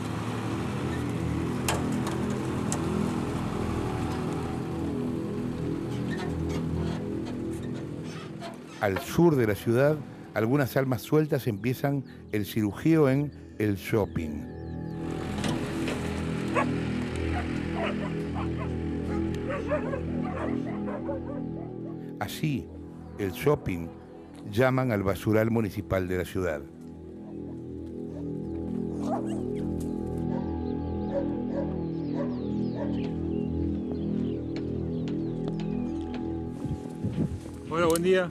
Al sur de la ciudad, algunas almas sueltas empiezan el cirujeo en el shopping. Así, el shopping, llaman al basural municipal de la ciudad. Hola, buen día.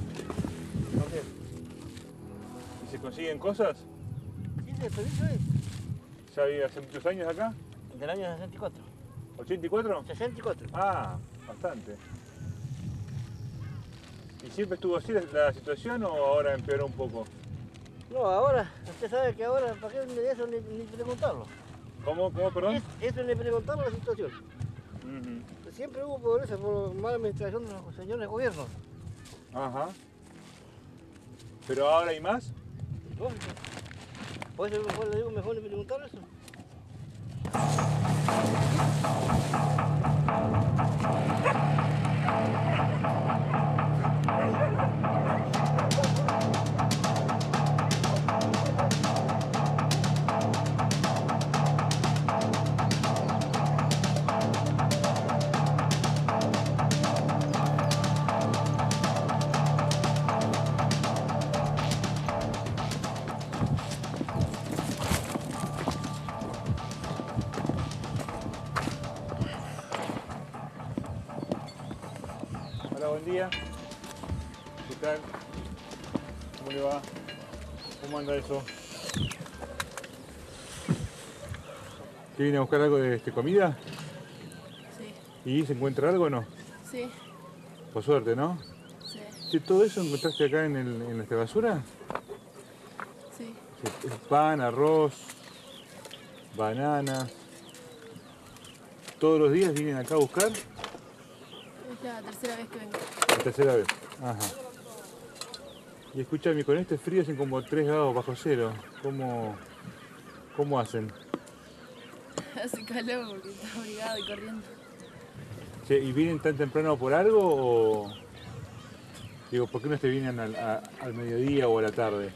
¿Y se consiguen cosas? Sí, de permiso es. ¿Ya vive hace muchos años acá? Del año sesenta y cuatro. ¿ochenta y cuatro? sesenta y cuatro. Ah, bastante. ¿Y siempre estuvo así la, la situación o ahora empeoró un poco? No, ahora, usted sabe que ahora, ¿para qué de eso ni, ni preguntarlo? ¿Cómo, cómo, perdón? Es, eso ni preguntarlo la situación. Uh-huh. Siempre hubo pobreza por mala administración de los señores gobiernos. Ajá. ¿Pero ahora hay más? Lógico. Por eso mejor le digo, mejor ni preguntar eso. Hola, buen día. ¿Qué tal? ¿Cómo le va? ¿Cómo anda eso? ¿Qué viene a buscar algo de este, comida? Sí. ¿Y se encuentra algo o no? Sí. Por suerte, ¿no? Sí. ¿Sí, ¿Todo eso encontraste acá en, el, en esta basura? Sí. Sí, pan, arroz, bananas. ¿Todos los días vienen acá a buscar? Es la tercera vez que vengo. La tercera vez. Ajá. Y escúchame, con este frío hacen como tres grados bajo cero. ¿Cómo, cómo hacen? Hace calor porque está obligado y corriendo. Che, ¿y vienen tan temprano por algo o...? Digo, ¿por qué no te vienen al, a- al mediodía o a la tarde?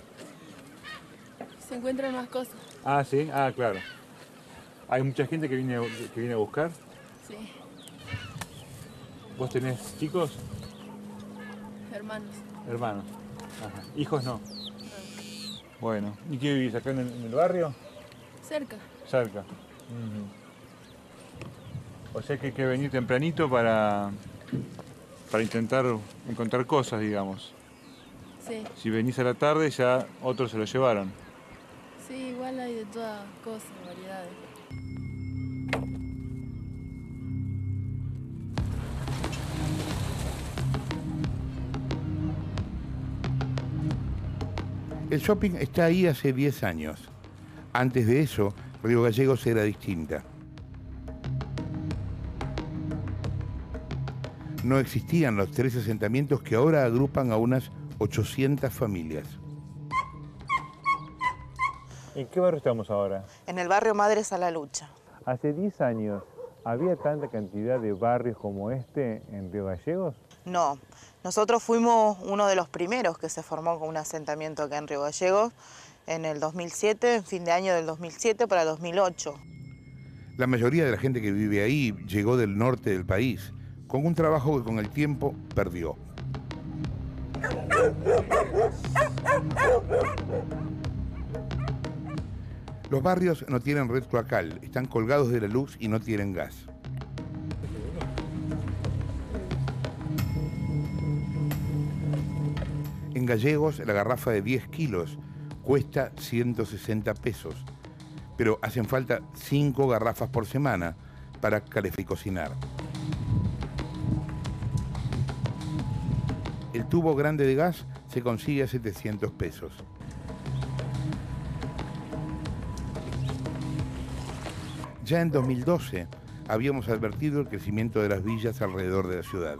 Se encuentran más cosas. Ah, sí, ah, claro. ¿Hay mucha gente que viene, que viene a buscar? Sí. ¿Vos tenés chicos? Hermanos. Hermanos. Ajá. ¿Hijos no? Bueno, ¿y qué vivís acá en el, en el barrio? Cerca. Cerca. Ujú. O sea que hay que venir tempranito para, para intentar encontrar cosas, digamos. Sí. Si venís a la tarde ya otros se lo llevaron. Sí, igual hay de todas cosas, variedades. El shopping está ahí hace diez años. Antes de eso, Río Gallegos era distinta. No existían los tres asentamientos que ahora agrupan a unas ochocientas familias. ¿En qué barrio estamos ahora? En el barrio Madres a la Lucha. Hace diez años, ¿había tanta cantidad de barrios como este en Río Gallegos? No, nosotros fuimos uno de los primeros que se formó con un asentamiento acá en Río Gallegos en el dos mil siete, en fin de año del dos mil siete para dos mil ocho. La mayoría de la gente que vive ahí llegó del norte del país, con un trabajo que con el tiempo perdió. Los barrios no tienen red cloacal, están colgados de la luz y no tienen gas. En Gallegos, la garrafa de diez kilos cuesta ciento sesenta pesos, pero hacen falta cinco garrafas por semana para calentar y cocinar. El tubo grande de gas se consigue a setecientos pesos. Ya en dos mil doce habíamos advertido el crecimiento de las villas alrededor de la ciudad.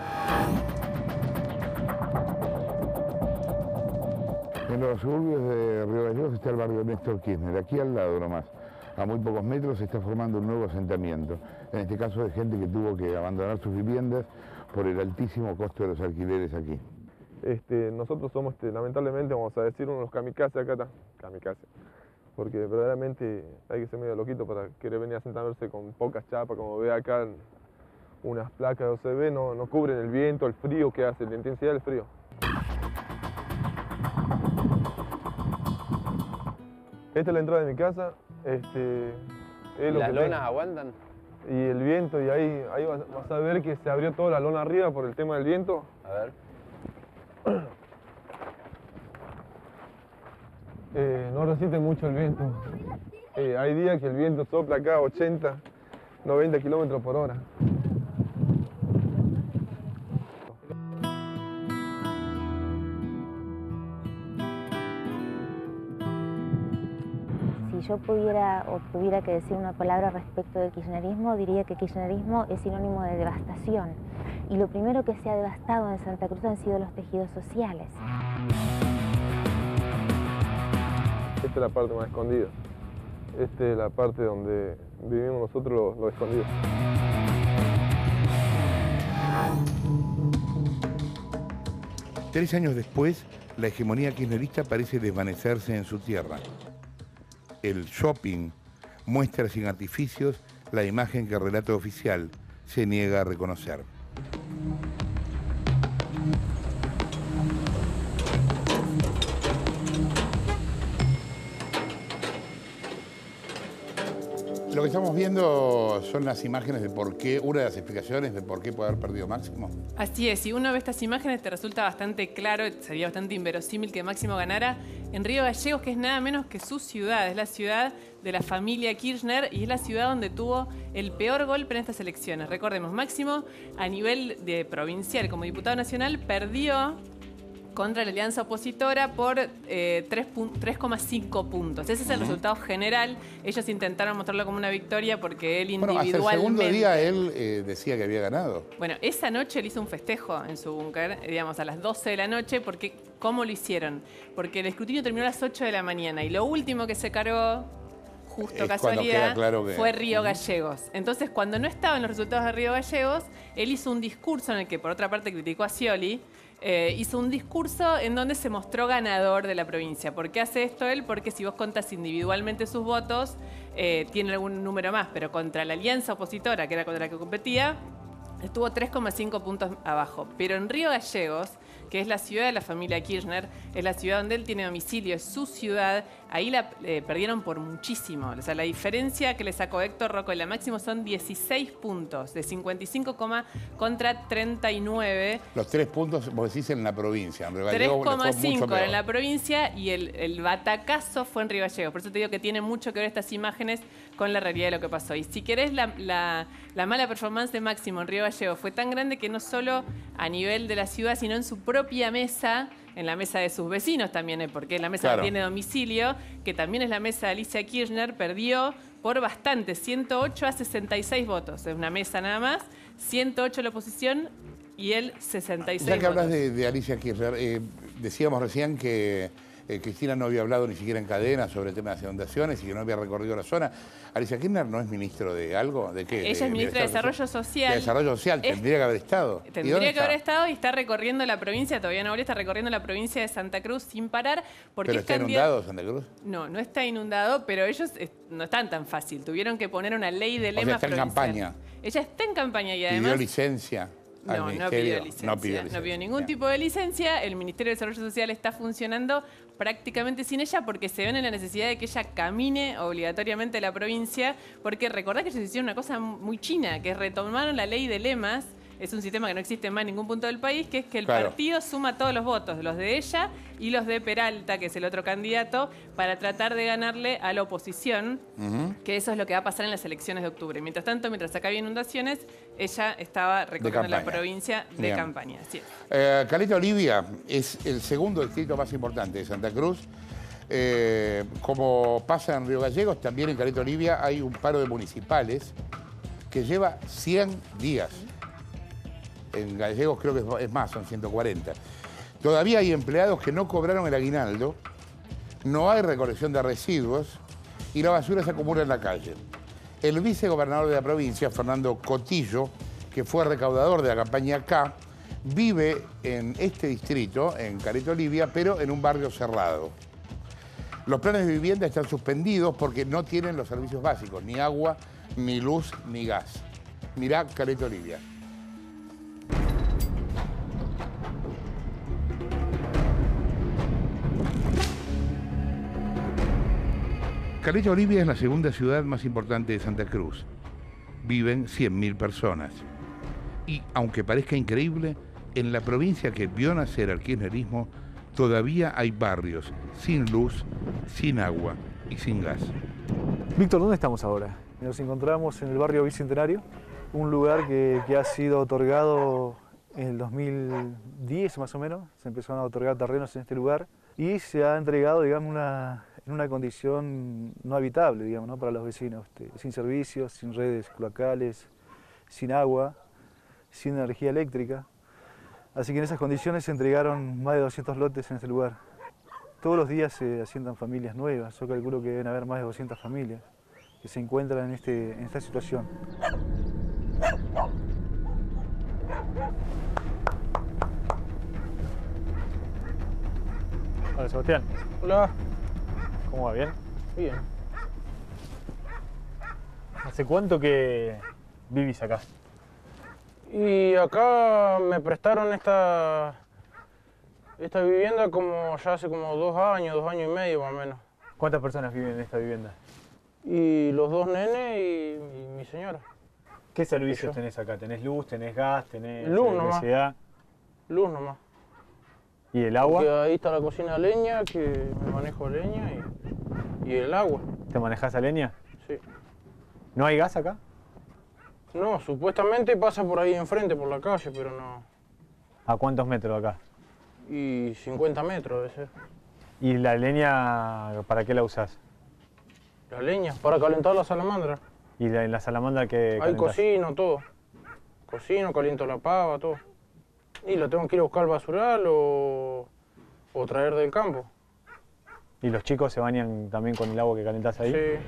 En los suburbios de Río Gallegos está el barrio Néstor Kirchner, aquí al lado nomás. A muy pocos metros se está formando un nuevo asentamiento. En este caso de gente que tuvo que abandonar sus viviendas por el altísimo costo de los alquileres aquí. Este, nosotros somos, este, lamentablemente, vamos a decir, unos kamikazes acá, está. Kamikazes. Porque verdaderamente hay que ser medio loquito para querer venir a sentarse con pocas chapas, como ve acá, unas placas de O C B no, no cubren el viento, el frío que hace, la intensidad del frío. Esta es la entrada de mi casa. Este, es lo ¿Las que lonas tengo. aguantan? Y el viento, y ahí, ahí vas, vas a ver que se abrió toda la lona arriba por el tema del viento. A ver. Eh, no resiste mucho el viento. Eh, hay días que el viento sopla acá a ochenta, noventa kilómetros por hora. yo pudiera o tuviera que decir una palabra respecto del kirchnerismo, diría que kirchnerismo es sinónimo de devastación. Y lo primero que se ha devastado en Santa Cruz han sido los tejidos sociales. Esta es la parte más escondida. Esta es la parte donde vivimos nosotros los, los escondidos. Tres años después, la hegemonía kirchnerista parece desvanecerse en su tierra. El shopping muestra sin artificios la imagen que el relato oficial se niega a reconocer. Lo que estamos viendo son las imágenes de por qué, una de las explicaciones de por qué puede haber perdido Máximo. Así es, si uno ve estas imágenes te resulta bastante claro, sería bastante inverosímil que Máximo ganara en Río Gallegos, que es nada menos que su ciudad, es la ciudad de la familia Kirchner y es la ciudad donde tuvo el peor golpe en estas elecciones. Recordemos, Máximo a nivel de provincial como diputado nacional perdió contra la alianza opositora por eh, tres coma cinco puntos. Ese es el uh-huh. resultado general. Ellos intentaron mostrarlo como una victoria porque él bueno, individualmente... hasta el segundo día él eh, decía que había ganado. Bueno, esa noche él hizo un festejo en su búnker, digamos, a las doce de la noche, porque ¿cómo lo hicieron? Porque el escrutinio terminó a las ocho de la mañana y lo último que se cargó, justo es casualidad, claro que... fue Río Gallegos. Entonces, cuando no estaban los resultados de Río Gallegos, él hizo un discurso en el que, por otra parte, criticó a Scioli. Eh, hizo un discurso en donde se mostró ganador de la provincia. ¿Por qué hace esto él? Porque si vos contás individualmente sus votos, eh, tiene algún número más, pero contra la alianza opositora, que era contra la que competía, estuvo tres coma cinco puntos abajo. Pero en Río Gallegos, que es la ciudad de la familia Kirchner, es la ciudad donde él tiene domicilio, es su ciudad, ahí la eh, perdieron por muchísimo. O sea, la diferencia que le sacó Héctor Rocco y la Máximo son dieciséis puntos, de cincuenta y cinco, contra treinta y nueve. Los tres puntos, vos decís, en la provincia. tres coma cinco en la provincia y el, el batacazo fue en Río Gallegos. Por eso te digo que tiene mucho que ver estas imágenes con la realidad de lo que pasó. Y si querés, la, la, la mala performance de Máximo en Río Gallegos fue tan grande que no solo a nivel de la ciudad, sino en su propia mesa, en la mesa de sus vecinos también, ¿eh? Porque la mesa claro. tiene domicilio, que también es la mesa de Alicia Kirchner, perdió por bastante, ciento ocho a sesenta y seis votos. Es una mesa nada más, ciento ocho la oposición y él sesenta y seis Ya que votos. hablas de, de Alicia Kirchner, eh, decíamos recién que eh, Cristina no había hablado ni siquiera en cadena sobre el tema de las inundaciones y que no había recorrido la zona. Alicia Kirchner no es ministro de algo, ¿de qué? Ella de, es ministra de Desarrollo Social. De Desarrollo Social, es, tendría que haber estado. Tendría que haber estado y está recorriendo la provincia, todavía no volvió, está recorriendo la provincia de Santa Cruz sin parar. Porque ¿Pero está inundado Santa Cruz? No, no está inundado, pero ellos no están tan fácil. Tuvieron que poner una ley de lemas. O sea, está en campaña. Ella está en campaña y además... ¿Pidió licencia? No, no pidió licencia. No pidió, licencia. No pidió ningún Bien. tipo de licencia. El Ministerio de Desarrollo Social está funcionando prácticamente sin ella porque se ven en la necesidad de que ella camine obligatoriamente la provincia, porque recordá que ellos hicieron una cosa muy china, que retomaron la ley de lemas. Es un sistema que no existe más en ningún punto del país, que es que el claro. partido suma todos los votos, los de ella y los de Peralta, que es el otro candidato, para tratar de ganarle a la oposición, uh-huh. que eso es lo que va a pasar en las elecciones de octubre. Mientras tanto, mientras acá había inundaciones, ella estaba recorriendo la provincia de Bien. campaña. Así es. Eh, Caleta Olivia es el segundo distrito más importante de Santa Cruz. Eh, como pasa en Río Gallegos, también en Caleta Olivia hay un paro de municipales que lleva cien días. En Gallegos creo que es más, son ciento cuarenta. Todavía hay empleados que no cobraron el aguinaldo, no hay recolección de residuos y la basura se acumula en la calle. El vicegobernador de la provincia, Fernando Cotillo, que fue recaudador de la campaña K, vive en este distrito, en Caleta Olivia, pero en un barrio cerrado. Los planes de vivienda están suspendidos porque no tienen los servicios básicos, ni agua, ni luz, ni gas. Mirá Caleta Olivia. Caleta Olivia es la segunda ciudad más importante de Santa Cruz. Viven cien mil personas. Y, aunque parezca increíble, en la provincia que vio nacer al kirchnerismo, todavía hay barrios sin luz, sin agua y sin gas. Víctor, ¿dónde estamos ahora? Nos encontramos en el barrio Bicentenario, un lugar que, que ha sido otorgado en el dos mil diez más o menos. Se empezaron a otorgar terrenos en este lugar y se ha entregado, digamos, una en una condición no habitable, digamos, ¿no? Para los vecinos, este, sin servicios, sin redes cloacales, sin agua, sin energía eléctrica. Así que en esas condiciones se entregaron más de doscientos lotes en este lugar. Todos los días se asientan familias nuevas, yo calculo que deben haber más de doscientas familias que se encuentran en, este, en esta situación. Hola, Sebastián. Hola. ¿Cómo va? ¿Bien? Bien. ¿Hace cuánto que vivís acá? Y acá me prestaron esta, esta vivienda como ya hace como dos años, dos años y medio más o menos. ¿Cuántas personas viven en esta vivienda? Y los dos nenes y, y mi señora. ¿Qué servicios tenés acá? ¿Tenés luz, tenés gas, tenés luz nomás. electricidad? Luz nomás. ¿Y el agua? Porque ahí está la cocina a leña, que me manejo leña, y, y el agua. ¿Te manejás a leña? Sí. ¿No hay gas acá? No, supuestamente pasa por ahí enfrente, por la calle, pero no. ¿A cuántos metros de acá? Y cincuenta metros debe ser. ¿Y la leña para qué la usás? La leña, para calentar la salamandra. ¿Y la, la salamandra que Ahí calentás? cocino, todo. Cocino, caliento la pava, todo. Y lo tengo que ir a buscar al basural o, o traer del campo. ¿Y los chicos se bañan también con el agua que calentás ahí? Sí.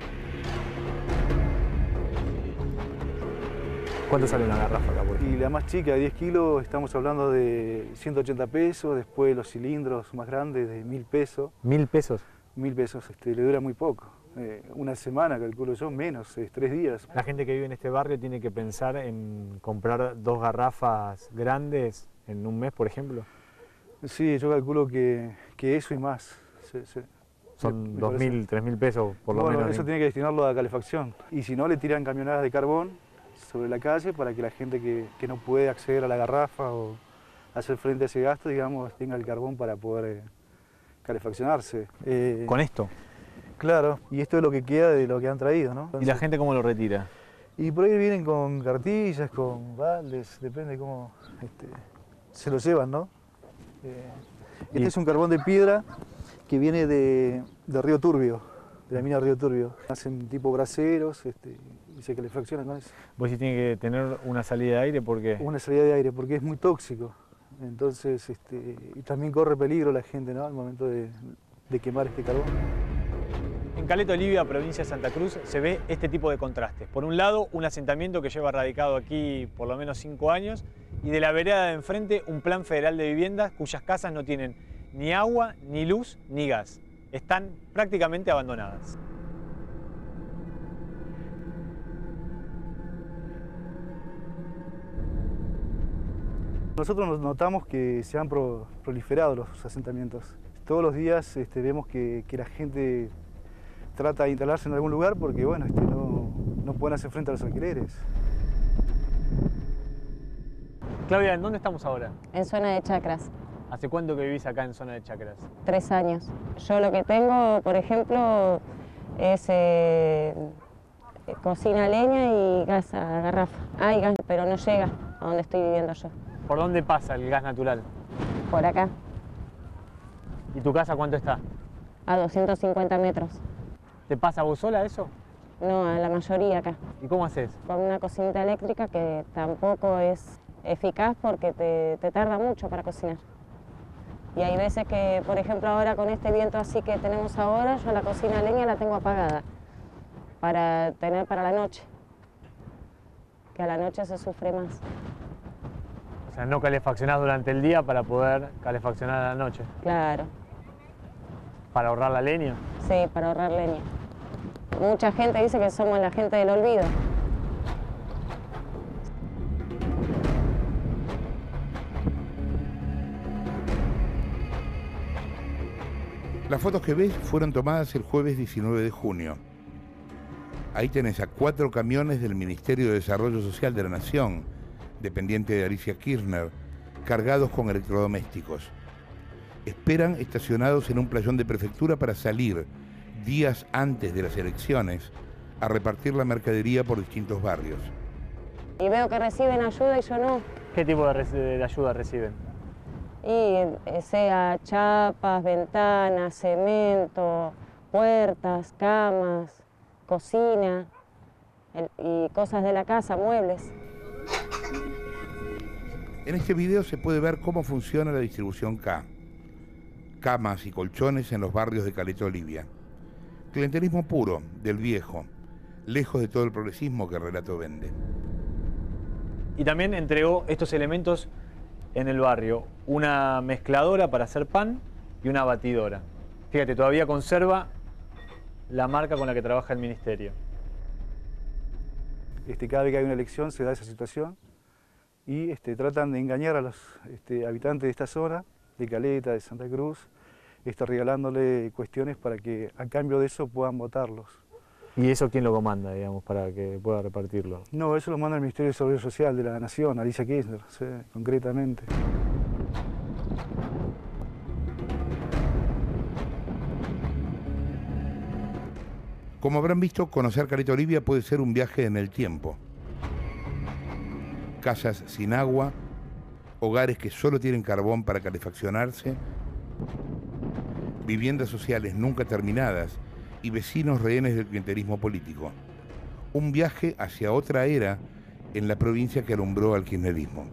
¿Cuánto sale una garrafa acá? Por Y la más chica, de diez kilos, estamos hablando de ciento ochenta pesos, después los cilindros más grandes de mil pesos. ¿Mil pesos? Mil pesos, este, le dura muy poco. Eh, una semana, calculo yo, menos, eh, tres días. La gente que vive en este barrio tiene que pensar en comprar dos garrafas grandes en un mes, por ejemplo. Sí, yo calculo que, que eso y más. Sí, sí. Son dos mil, tres mil pesos por lo bueno, menos. Eso tiene que destinarlo a calefacción. Y si no, le tiran camionadas de carbón sobre la calle para que la gente que, que no puede acceder a la garrafa o hacer frente a ese gasto, digamos, tenga el carbón para poder eh, calefaccionarse. Eh, ¿Con esto? Claro, y esto es lo que queda de lo que han traído, ¿no? Entonces, ¿y la gente cómo lo retira? Y por ahí vienen con cartillas, con baldes, depende cómo este, se lo llevan, ¿no? Eh, este ¿Y? es un carbón de piedra que viene de, de Río Turbio, de la mina Río Turbio. Hacen tipo braseros este, y se calefaccionan con eso. Vos sí tiene que tener una salida de aire porque... Una salida de aire, porque es muy tóxico. Entonces, este, y también corre peligro la gente, ¿no? Al momento de, de quemar este carbón. En Caleta Olivia, provincia de Santa Cruz, se ve este tipo de contrastes. Por un lado, un asentamiento que lleva radicado aquí por lo menos cinco años y de la vereda de enfrente un plan federal de viviendas cuyas casas no tienen ni agua, ni luz, ni gas. Están prácticamente abandonadas. Nosotros notamos que se han pro, proliferado los asentamientos. Todos los días este, vemos que, que la gente trata de instalarse en algún lugar porque bueno, este, no, no pueden hacer frente a los alquileres. Claudia, ¿en dónde estamos ahora? En zona de chacras. ¿Hace cuánto que vivís acá en zona de chacras? Tres años. Yo lo que tengo, por ejemplo, es eh, cocina a leña y gas a garrafa. Hay gas, pero no llega a donde estoy viviendo yo. ¿Por dónde pasa el gas natural? Por acá, ¿Y tu casa cuánto está? a doscientos cincuenta metros. ¿Te pasa vos sola eso? No, a la mayoría acá. ¿Y cómo haces? Con una cocinita eléctrica que tampoco es eficaz porque te, te tarda mucho para cocinar. Y hay veces que, por ejemplo, ahora con este viento así que tenemos ahora, yo la cocina a leña la tengo apagada para tener para la noche, que a la noche se sufre más. O sea, no calefaccionás durante el día para poder calefaccionar a la noche. Claro. ¿Para ahorrar la leña? Sí, para ahorrar leña. Mucha gente dice que somos la gente del olvido. Las fotos que ves fueron tomadas el jueves diecinueve de junio. Ahí tenés a cuatro camiones del Ministerio de Desarrollo Social de la Nación, dependiente de Alicia Kirchner, cargados con electrodomésticos. Esperan estacionados en un playón de prefectura para salir, días antes de las elecciones, a repartir la mercadería por distintos barrios. Y veo que reciben ayuda y yo no. ¿Qué tipo de, de ayuda reciben? Y eh, sea chapas, ventanas, cemento, puertas, camas, cocina el, y cosas de la casa, muebles. En este video se puede ver cómo funciona la distribución K. Camas y colchones en los barrios de Caleta Olivia. Clientelismo puro, del viejo, lejos de todo el progresismo que el relato vende. Y también entregó estos elementos en el barrio. Una mezcladora para hacer pan y una batidora. Fíjate, todavía conserva la marca con la que trabaja el ministerio. Este, cada vez que hay una elección se da esa situación y este, tratan de engañar a los este, habitantes de esta zona, de Caleta, de Santa Cruz, este, regalándole cuestiones para que a cambio de eso puedan votarlos. ¿Y eso quién lo comanda, digamos, para que pueda repartirlo? No, eso lo manda el Ministerio de Desarrollo Social de la Nación, Alicia Kirchner, sí, concretamente. Como habrán visto, conocer Caleta Olivia puede ser un viaje en el tiempo. Casas sin agua, hogares que solo tienen carbón para calefaccionarse, viviendas sociales nunca terminadas y vecinos rehenes del clientelismo político. Un viaje hacia otra era en la provincia que alumbró al kirchnerismo.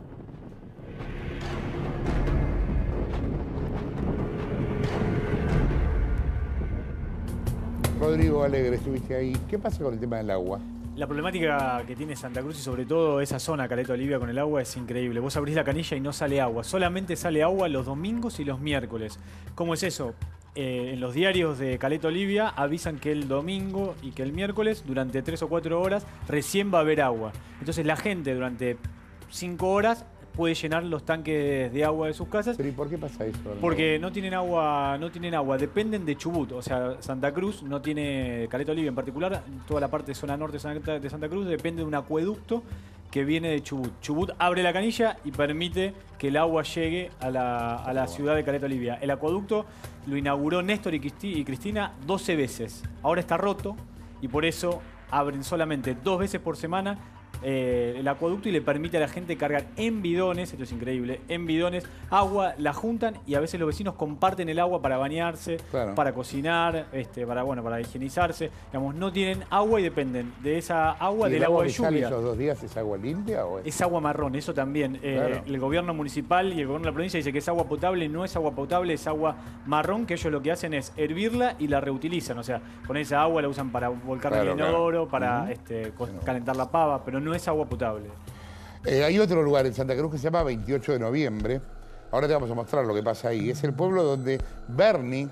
Rodrigo Alegre, estuviste ahí. ¿Qué pasa con el tema del agua? La problemática que tiene Santa Cruz y sobre todo esa zona, Caleta Olivia, con el agua es increíble. Vos abrís la canilla y no sale agua. Solamente sale agua los domingos y los miércoles. ¿Cómo es eso? Eh, en los diarios de Caleta Olivia avisan que el domingo y que el miércoles, durante tres o cuatro horas, recién va a haber agua. Entonces la gente durante cinco horas puede llenar los tanques de agua de sus casas. ¿Pero y por qué pasa eso? Porque no tienen agua, no tienen agua, dependen de Chubut. O sea, Santa Cruz no tiene, Caleta Olivia en particular, toda la parte de zona norte de Santa Cruz depende de un acueducto que viene de Chubut. Chubut abre la canilla y permite que el agua llegue a la, a la ciudad de Caleta Olivia. El acueducto lo inauguró Néstor y Cristina doce veces. Ahora está roto y por eso abren solamente dos veces por semana Eh, el acueducto y le permite a la gente cargar en bidones, esto es increíble, en bidones, agua, la juntan y a veces los vecinos comparten el agua para bañarse, claro, para cocinar, este, para, bueno, para higienizarse. Digamos, no tienen agua y dependen de esa agua, del agua, agua de lluvia. ¿Sale esos dos días es agua limpia o es? Es agua marrón, eso también. Claro. Eh, el gobierno municipal y el gobierno de la provincia dice que es agua potable, no es agua potable, es agua marrón, que ellos lo que hacen es hervirla y la reutilizan. O sea, con esa agua la usan para volcarla claro, en el inodoro, claro, para uh-huh. este, calentar la pava, pero no es agua potable. Eh, hay otro lugar en Santa Cruz que se llama veintiocho de noviembre. Ahora te vamos a mostrar lo que pasa ahí. Es el pueblo donde Bernie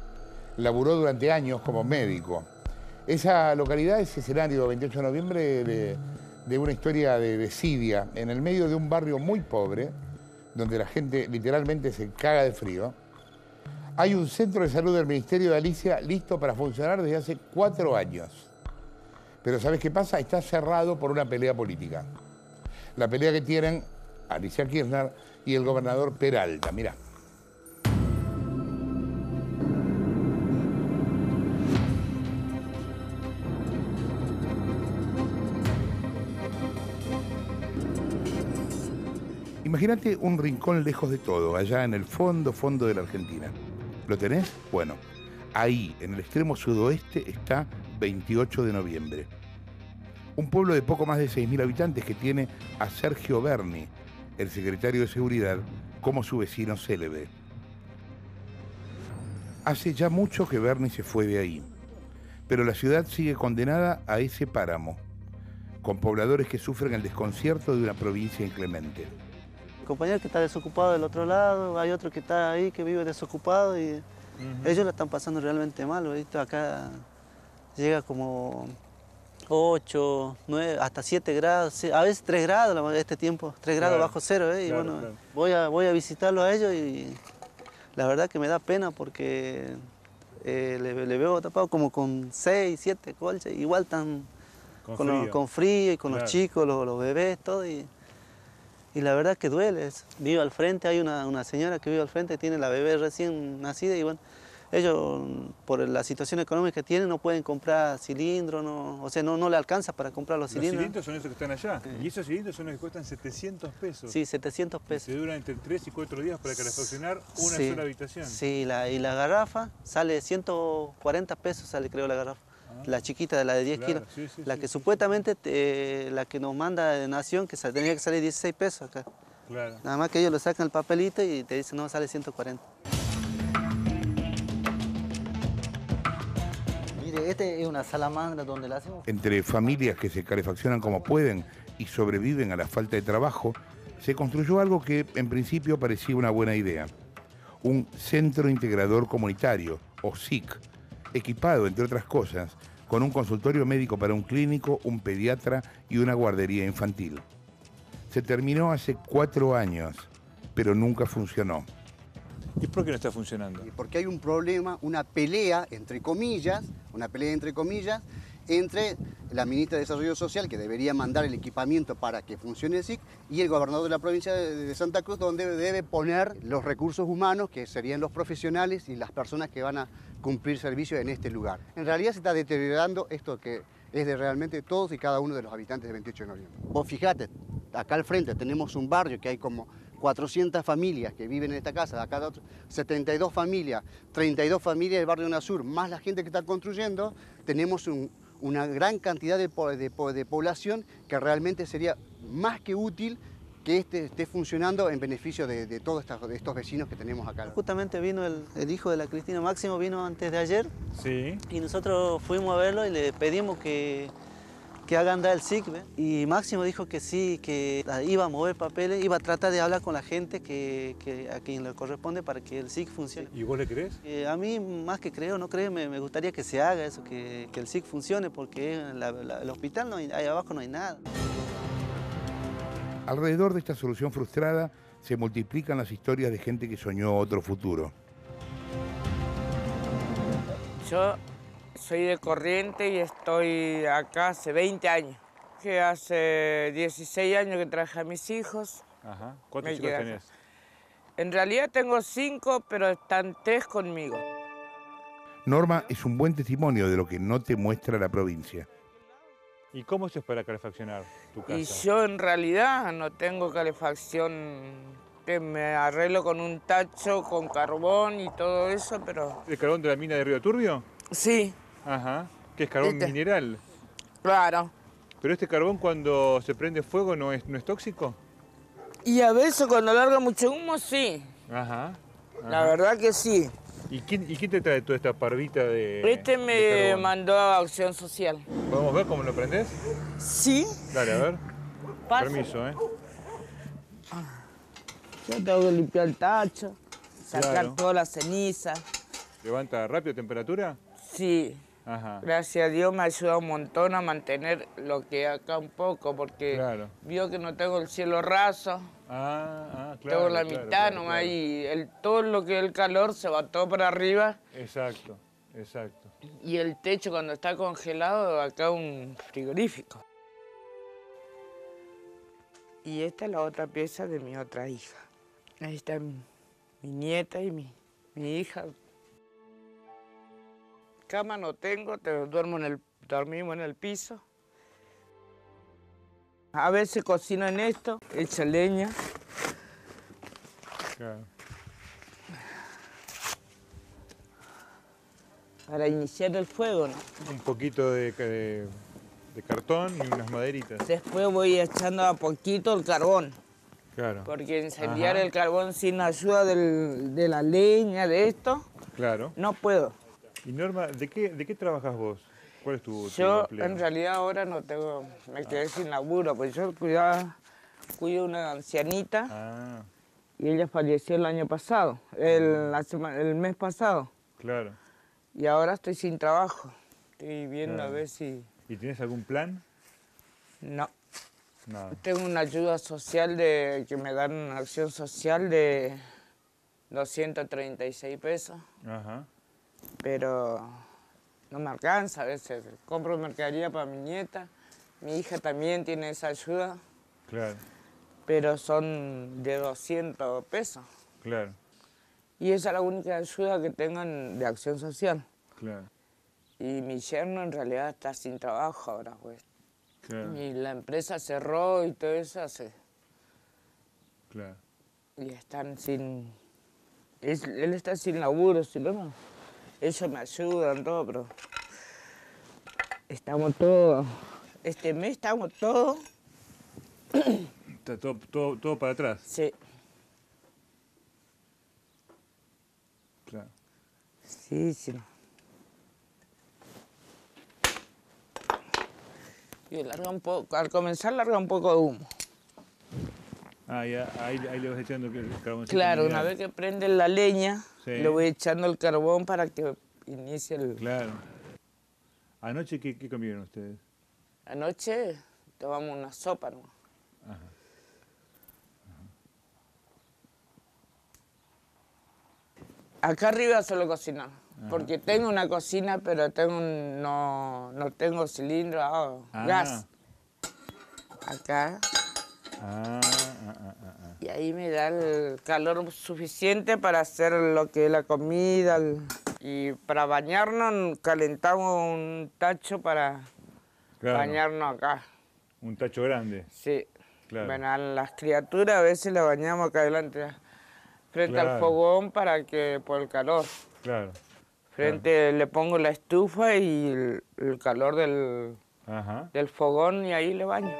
laburó durante años como médico. Esa localidad es escenario, veintiocho de noviembre, de, de una historia de desidia en el medio de un barrio muy pobre, donde la gente literalmente se caga de frío. Hay un centro de salud del Ministerio de Alicia listo para funcionar desde hace cuatro años. Pero ¿sabes qué pasa? Está cerrado por una pelea política. La pelea que tienen Alicia Kirchner y el gobernador Peralta. Mirá. Imagínate un rincón lejos de todo, allá en el fondo, fondo de la Argentina. ¿Lo tenés? Bueno, ahí, en el extremo sudoeste, está veintiocho de noviembre. Un pueblo de poco más de seis mil habitantes que tiene a Sergio Berni, el secretario de Seguridad, como su vecino célebre. Hace ya mucho que Berni se fue de ahí, pero la ciudad sigue condenada a ese páramo, con pobladores que sufren el desconcierto de una provincia inclemente. El compañero que está desocupado del otro lado, hay otro que está ahí que vive desocupado y uh-huh. ellos la están pasando realmente mal. ¿Viste? Acá llega como ocho, nueve, hasta siete grados, a veces tres grados este tiempo, tres grados claro, bajo cero. ¿eh? Y claro, bueno, claro. voy, a, voy a visitarlo a ellos y la verdad que me da pena porque eh, le, le veo tapado como con seis, siete colchas, igual tan con, con, frío. Los, con frío y con claro. los chicos, los, los bebés, todo. Y, y la verdad que duele. Vivo al frente, hay una, una señora que vive al frente, tiene la bebé recién nacida y bueno, ellos, por la situación económica que tienen, no pueden comprar cilindros, no, o sea, no, no le alcanza para comprar los, Los cilindros. cilindros son esos que están allá. Y esos cilindros son los que cuestan setecientos pesos. Sí, setecientos pesos. Y se duran entre tres y cuatro días para calefaccionar una Sí, sola habitación. Sí, la, y la garrafa sale ciento cuarenta pesos, sale creo la garrafa. Ah, la chiquita, de la de diez claro, kilos. sí, sí, la sí, que sí, supuestamente, te, la que nos manda de Nación, que tenía que salir dieciséis pesos acá. Claro. Nada más que ellos le sacan el papelito y te dicen, no, sale ciento cuarenta. Mire, este es una salamandra donde la hacemos. Entre familias que se calefaccionan como pueden y sobreviven a la falta de trabajo, se construyó algo que en principio parecía una buena idea. Un Centro Integrador Comunitario, o C I C, equipado, entre otras cosas, con un consultorio médico para un clínico, un pediatra y una guardería infantil. Se terminó hace cuatro años, pero nunca funcionó. ¿Y por qué no está funcionando? Porque hay un problema, una pelea, entre comillas, una pelea entre comillas, entre la ministra de Desarrollo Social, que debería mandar el equipamiento para que funcione el C I C, y el gobernador de la provincia de Santa Cruz, donde debe poner los recursos humanos, que serían los profesionales y las personas que van a cumplir servicios en este lugar. En realidad se está deteriorando esto que es de realmente todos y cada uno de los habitantes de veintiocho de noviembre. Vos fijate, acá al frente tenemos un barrio que hay como cuatrocientas familias que viven en esta casa, acá otro, setenta y dos familias, treinta y dos familias del barrio UNASUR, más la gente que está construyendo, tenemos un, una gran cantidad de, de, de población que realmente sería más que útil que este esté funcionando en beneficio de, de todos estos, de estos vecinos que tenemos acá. Justamente vino el, el hijo de la Cristina, Máximo, vino antes de ayer. Sí. Y nosotros fuimos a verlo y le pedimos que, que haga andar el C I C, ¿ve? Y Máximo dijo que sí, que iba a mover papeles, iba a tratar de hablar con la gente que, que a quien le corresponde para que el C I C funcione. ¿Y vos le crees? Eh, a mí, más que creo, no creo, me, me gustaría que se haga eso, que, que el C I C funcione, porque la, la, el hospital no hay, ahí abajo no hay nada. Alrededor de esta solución frustrada se multiplican las historias de gente que soñó otro futuro. Yo soy de Corrientes y estoy acá hace veinte años. Que hace dieciséis años que traje a mis hijos. Ajá. ¿Cuántos Me hijos quedé tenés? acá. En realidad tengo cinco, pero están tres conmigo. Norma es un buen testimonio de lo que no te muestra la provincia. ¿Y cómo haces para calefaccionar tu casa? Y yo en realidad no tengo calefacción, que me arreglo con un tacho, con carbón y todo eso, pero... ¿El carbón de la mina de Río Turbio? Sí. Ajá. ¿Que es carbón Este. mineral? Claro. ¿Pero este carbón cuando se prende fuego no es, no es tóxico? Y a veces cuando larga mucho humo, sí. Ajá. Ajá. La verdad que sí. ¿Y quién, ¿Y quién te trae toda esta parvita de Este me de carbón? mandó a Acción Social. ¿Podemos ver cómo lo prendés? Sí. Dale, a ver. Pasa. Permiso, ¿eh? Yo tengo que limpiar el tacho, sacar Claro. toda la ceniza. ¿Levanta rápido temperatura? Sí. Ajá. Gracias a Dios me ha ayudado un montón a mantener lo que acá un poco, porque Claro. vio que no tengo el cielo raso. Ah, ah, claro. Tengo la claro, mitad claro, nomás claro. y el, todo lo que es el calor se va todo para arriba. Exacto, exacto. Y el techo cuando está congelado, acá un frigorífico. Y esta es la otra pieza de mi otra hija. Ahí está mi, mi nieta y mi, mi hija. Cama no tengo, te, duermo en el, dormimos en el piso. A veces cocino en esto, hecha leña. Claro. Para iniciar el fuego, ¿no? Un poquito de, de, de cartón y unas maderitas. Después voy echando a poquito el carbón. Claro. Porque incendiar Ajá. el carbón sin ayuda del- de la leña, de esto, Claro. no puedo. Y Norma, ¿de qué, de qué trabajas vos? ¿Cuál es tu, tu Yo empleo? en realidad ahora no tengo, me quedé sin laburo, pues yo cuidaba, cuido una ancianita Ah, y ella falleció el año pasado, el, la sema- el mes pasado. claro. Y ahora estoy sin trabajo. Estoy viendo Claro. a ver si... ¿Y tienes algún plan? No. Nada. Tengo una ayuda social de que me dan una acción social de doscientos treinta y seis pesos, Ajá. pero no me alcanza a veces. Compro mercadería para mi nieta, mi hija también tiene esa ayuda, Claro, pero son de doscientos pesos. claro. Y esa es la única ayuda que tengan de acción social. Claro. Y mi yerno en realidad está sin trabajo ahora, pues. Claro. Y la empresa cerró y todo eso hace. Claro. Y están sin... Es, él está sin laburo, si no, ellos me ayudan, todo, pero... Estamos todos... Este mes estamos todos... Está todo, todo, todo para atrás. Sí. Claro. Sí, sí. Y larga un poco, al comenzar larga un poco de humo. Ah, ya, ahí, ahí le vas echando el carboncito. Claro, mineral. una vez que prende la leña, Sí. le voy echando el carbón para que inicie el... Claro. ¿Anoche qué, qué comieron ustedes? Anoche tomamos una sopa, ¿no? Ajá. Acá arriba solo cocinar, Ajá. porque tengo una cocina, pero tengo un- no, no tengo cilindro, ah, Ah. gas. Acá, Ah, ah, ah, ah, ah. y ahí me da el calor suficiente para hacer lo que es la comida. el- Y para bañarnos calentamos un tacho para Claro. bañarnos acá. Un tacho grande. Sí. Claro. Bueno, a las criaturas a veces las bañamos acá adelante, frente al Claro. fogón para que, por el calor. Claro. Frente le pongo la estufa y el, el calor del, Ajá. del fogón y ahí le baño.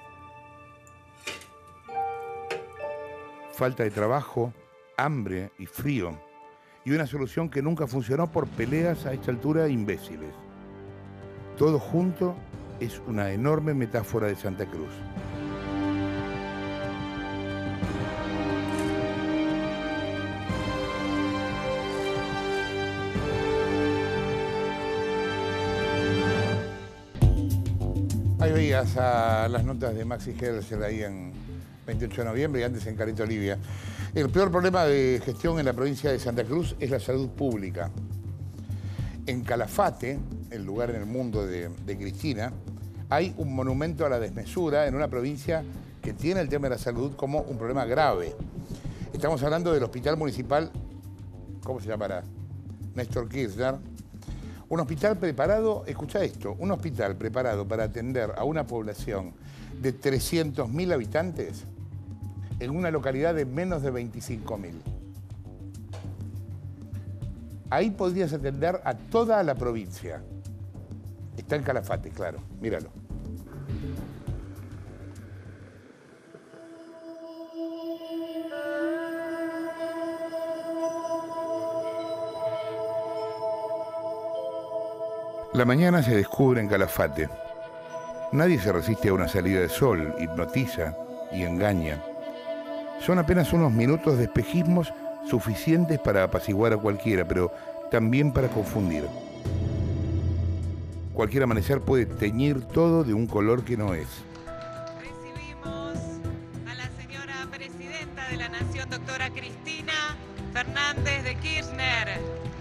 Falta de trabajo, hambre y frío. Y una solución que nunca funcionó por peleas a esta altura imbéciles. Todo junto es una enorme metáfora de Santa Cruz. Ahí veías a las notas de Maxi Herzer ahí en veintiocho de noviembre y antes en Carito Olivia. El peor problema de gestión en la provincia de Santa Cruz es la salud pública. En Calafate, el lugar en el mundo de, de Cristina, hay un monumento a la desmesura en una provincia que tiene el tema de la salud como un problema grave. Estamos hablando del Hospital Municipal, ¿cómo se llamará? Néstor Kirchner. Un hospital preparado, escucha esto, un hospital preparado para atender a una población de trescientos mil habitantes en una localidad de menos de veinticinco mil. Ahí podrías atender a toda la provincia. Está en Calafate, claro, míralo. La mañana se descubre en Calafate. Nadie se resiste a una salida de sol, hipnotiza y engaña. Son apenas unos minutos de espejismos suficientes para apaciguar a cualquiera, pero también para confundir. Cualquier amanecer puede teñir todo de un color que no es. Recibimos a la señora presidenta de la Nación, doctora Cristina Fernández de Kirchner.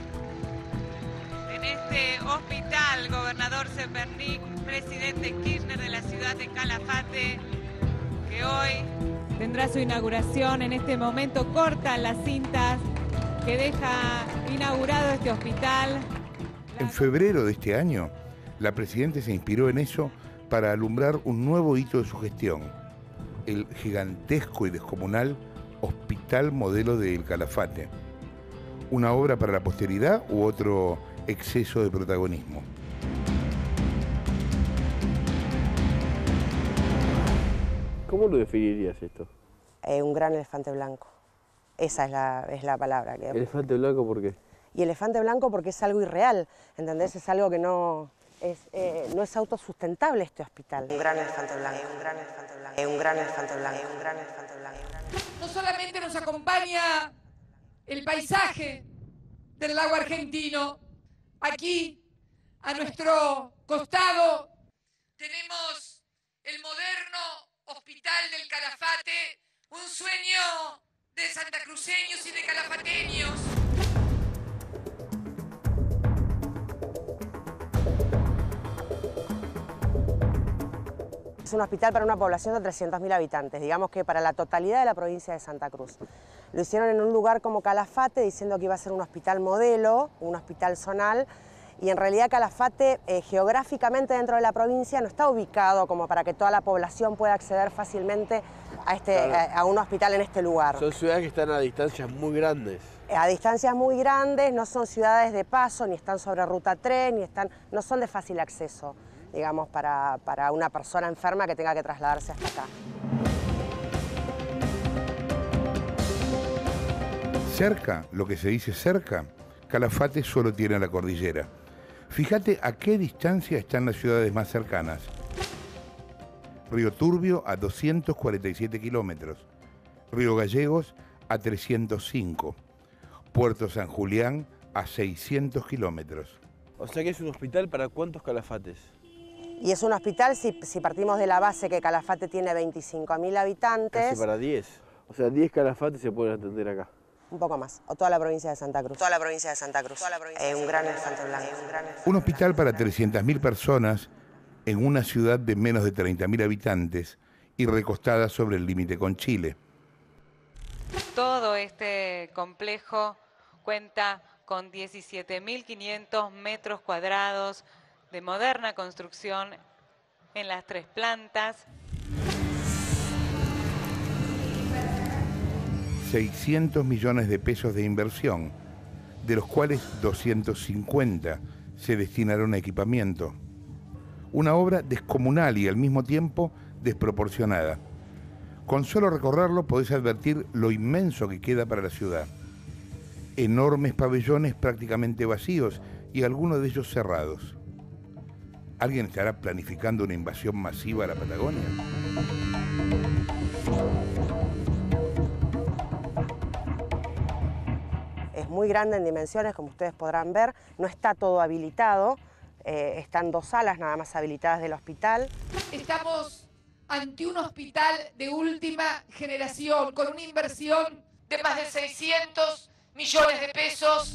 En este hospital, gobernador Zepernik, presidente Kirchner de la ciudad de Calafate, que hoy tendrá su inauguración. En este momento cortan las cintas que deja inaugurado este hospital. En febrero de este año, la presidenta se inspiró en eso para alumbrar un nuevo hito de su gestión, el gigantesco y descomunal Hospital Modelo de El Calafate. ¿Una obra para la posteridad u otro exceso de protagonismo? ¿Cómo lo definirías esto? Eh, un gran elefante blanco. Esa es la, es la palabra. Que... ¿Elefante blanco por qué? Y elefante blanco porque es algo irreal, ¿entendés? Es algo que no es, eh, no es autosustentable este hospital. Un gran elefante blanco, un gran elefante blanco, un gran elefante blanco, un gran elefante blanco. No solamente nos acompaña el paisaje del lago argentino, aquí, a nuestro costado, tenemos el moderno Hospital del Calafate, un sueño de santacruceños y de calafateños. Es un hospital para una población de trescientos mil habitantes, digamos que para la totalidad de la provincia de Santa Cruz. Lo hicieron en un lugar como Calafate, diciendo que iba a ser un hospital modelo, un hospital zonal, y en realidad Calafate, eh, geográficamente dentro de la provincia, no está ubicado como para que toda la población pueda acceder fácilmente a, este, Claro. a, a un hospital en este lugar. Son ciudades que están a distancias muy grandes. A distancias muy grandes, no son ciudades de paso, ni están sobre ruta tres, ni están, no son de fácil acceso, digamos, para, para una persona enferma que tenga que trasladarse hasta acá. Cerca, lo que se dice cerca, Calafate solo tiene la cordillera. Fíjate a qué distancia están las ciudades más cercanas. Río Turbio a doscientos cuarenta y siete kilómetros, Río Gallegos a trescientos cinco, Puerto San Julián a seiscientos kilómetros. O sea que es un hospital para cuántos Calafates. Y es un hospital, si, si partimos de la base que Calafate tiene veinticinco mil habitantes. Casi para diez. O sea, diez Calafates se pueden atender acá. Un poco más, o toda la provincia de Santa Cruz. Toda la provincia de Santa Cruz. Eh, un gran elefante blanco. Un hospital para trescientas mil personas en una ciudad de menos de treinta mil habitantes y recostada sobre el límite con Chile. Todo este complejo cuenta con diecisiete mil quinientos metros cuadrados de moderna construcción en las tres plantas. seiscientos millones de pesos de inversión, de los cuales doscientos cincuenta se destinaron a equipamiento. Una obra descomunal y al mismo tiempo desproporcionada. Con solo recorrerlo podés advertir lo inmenso que queda para la ciudad. Enormes pabellones prácticamente vacíos y algunos de ellos cerrados. ¿Alguien estará planificando una invasión masiva a la Patagonia? Es muy grande en dimensiones, como ustedes podrán ver. No está todo habilitado. Eh, están dos salas nada más habilitadas del hospital. Estamos ante un hospital de última generación, con una inversión de más de seiscientos millones de pesos.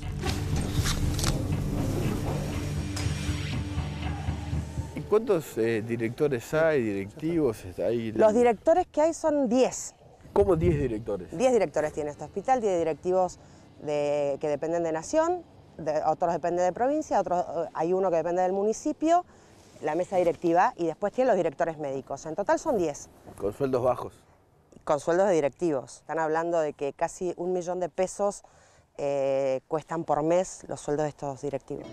¿Y cuántos eh, directores hay, directivos hay? Los directores que hay son diez. ¿Cómo diez directores? diez directores tiene este hospital, diez directivos de, que dependen de Nación, de, otros dependen de provincia, otros, hay uno que depende del municipio, la mesa directiva, y después tiene los directores médicos. En total son diez. Con sueldos bajos. Con sueldos de directivos. Están hablando de que casi un millón de pesos eh, cuestan por mes los sueldos de estos directivos.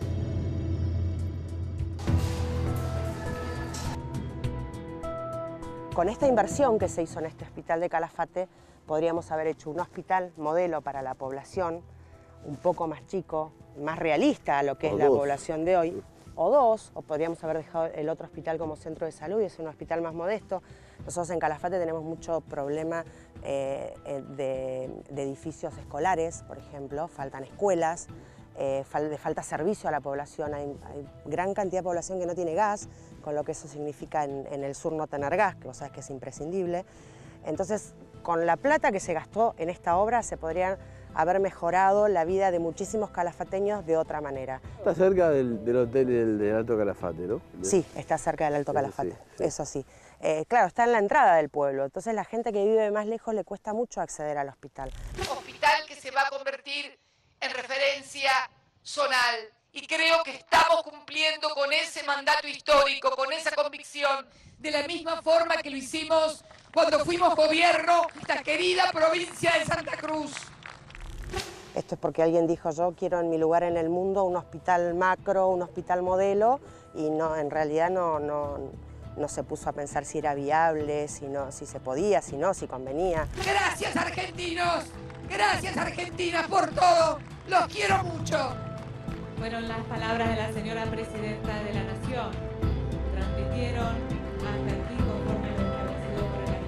Con esta inversión que se hizo en este hospital de Calafate, podríamos haber hecho un hospital modelo para la población, un poco más chico, más realista a lo que O es la dos. población de hoy, o dos, o podríamos haber dejado el otro hospital como centro de salud y es un hospital más modesto. Nosotros en Calafate tenemos mucho problema eh, de, de edificios escolares, por ejemplo, faltan escuelas, eh, fal, de falta servicio a la población, hay, hay gran cantidad de población que no tiene gas, con lo que eso significa en, en el sur no tener gas, que vos sabés que es imprescindible. Entonces, con la plata que se gastó en esta obra se podrían haber mejorado la vida de muchísimos calafateños de otra manera. Está cerca del, del hotel del, del Alto Calafate, ¿no? Sí, está cerca del Alto Eso Calafate, sí, sí. eso sí. Eh, claro, está en la entrada del pueblo, entonces la gente que vive más lejos le cuesta mucho acceder al hospital. Hospital que se va a convertir en referencia zonal. Y creo que estamos cumpliendo con ese mandato histórico, con esa convicción, de la misma forma que lo hicimos cuando fuimos gobierno de esta querida provincia de Santa Cruz. Esto es porque alguien dijo, yo quiero en mi lugar en el mundo un hospital macro, un hospital modelo, y no, en realidad no, no, no se puso a pensar si era viable, si, no, si se podía, si no, si convenía. Gracias, argentinos. Gracias, Argentina, por todo. Los quiero mucho. Fueron las palabras de la señora Presidenta de la Nación. Transmitieron hasta aquí conforme lo establecido por el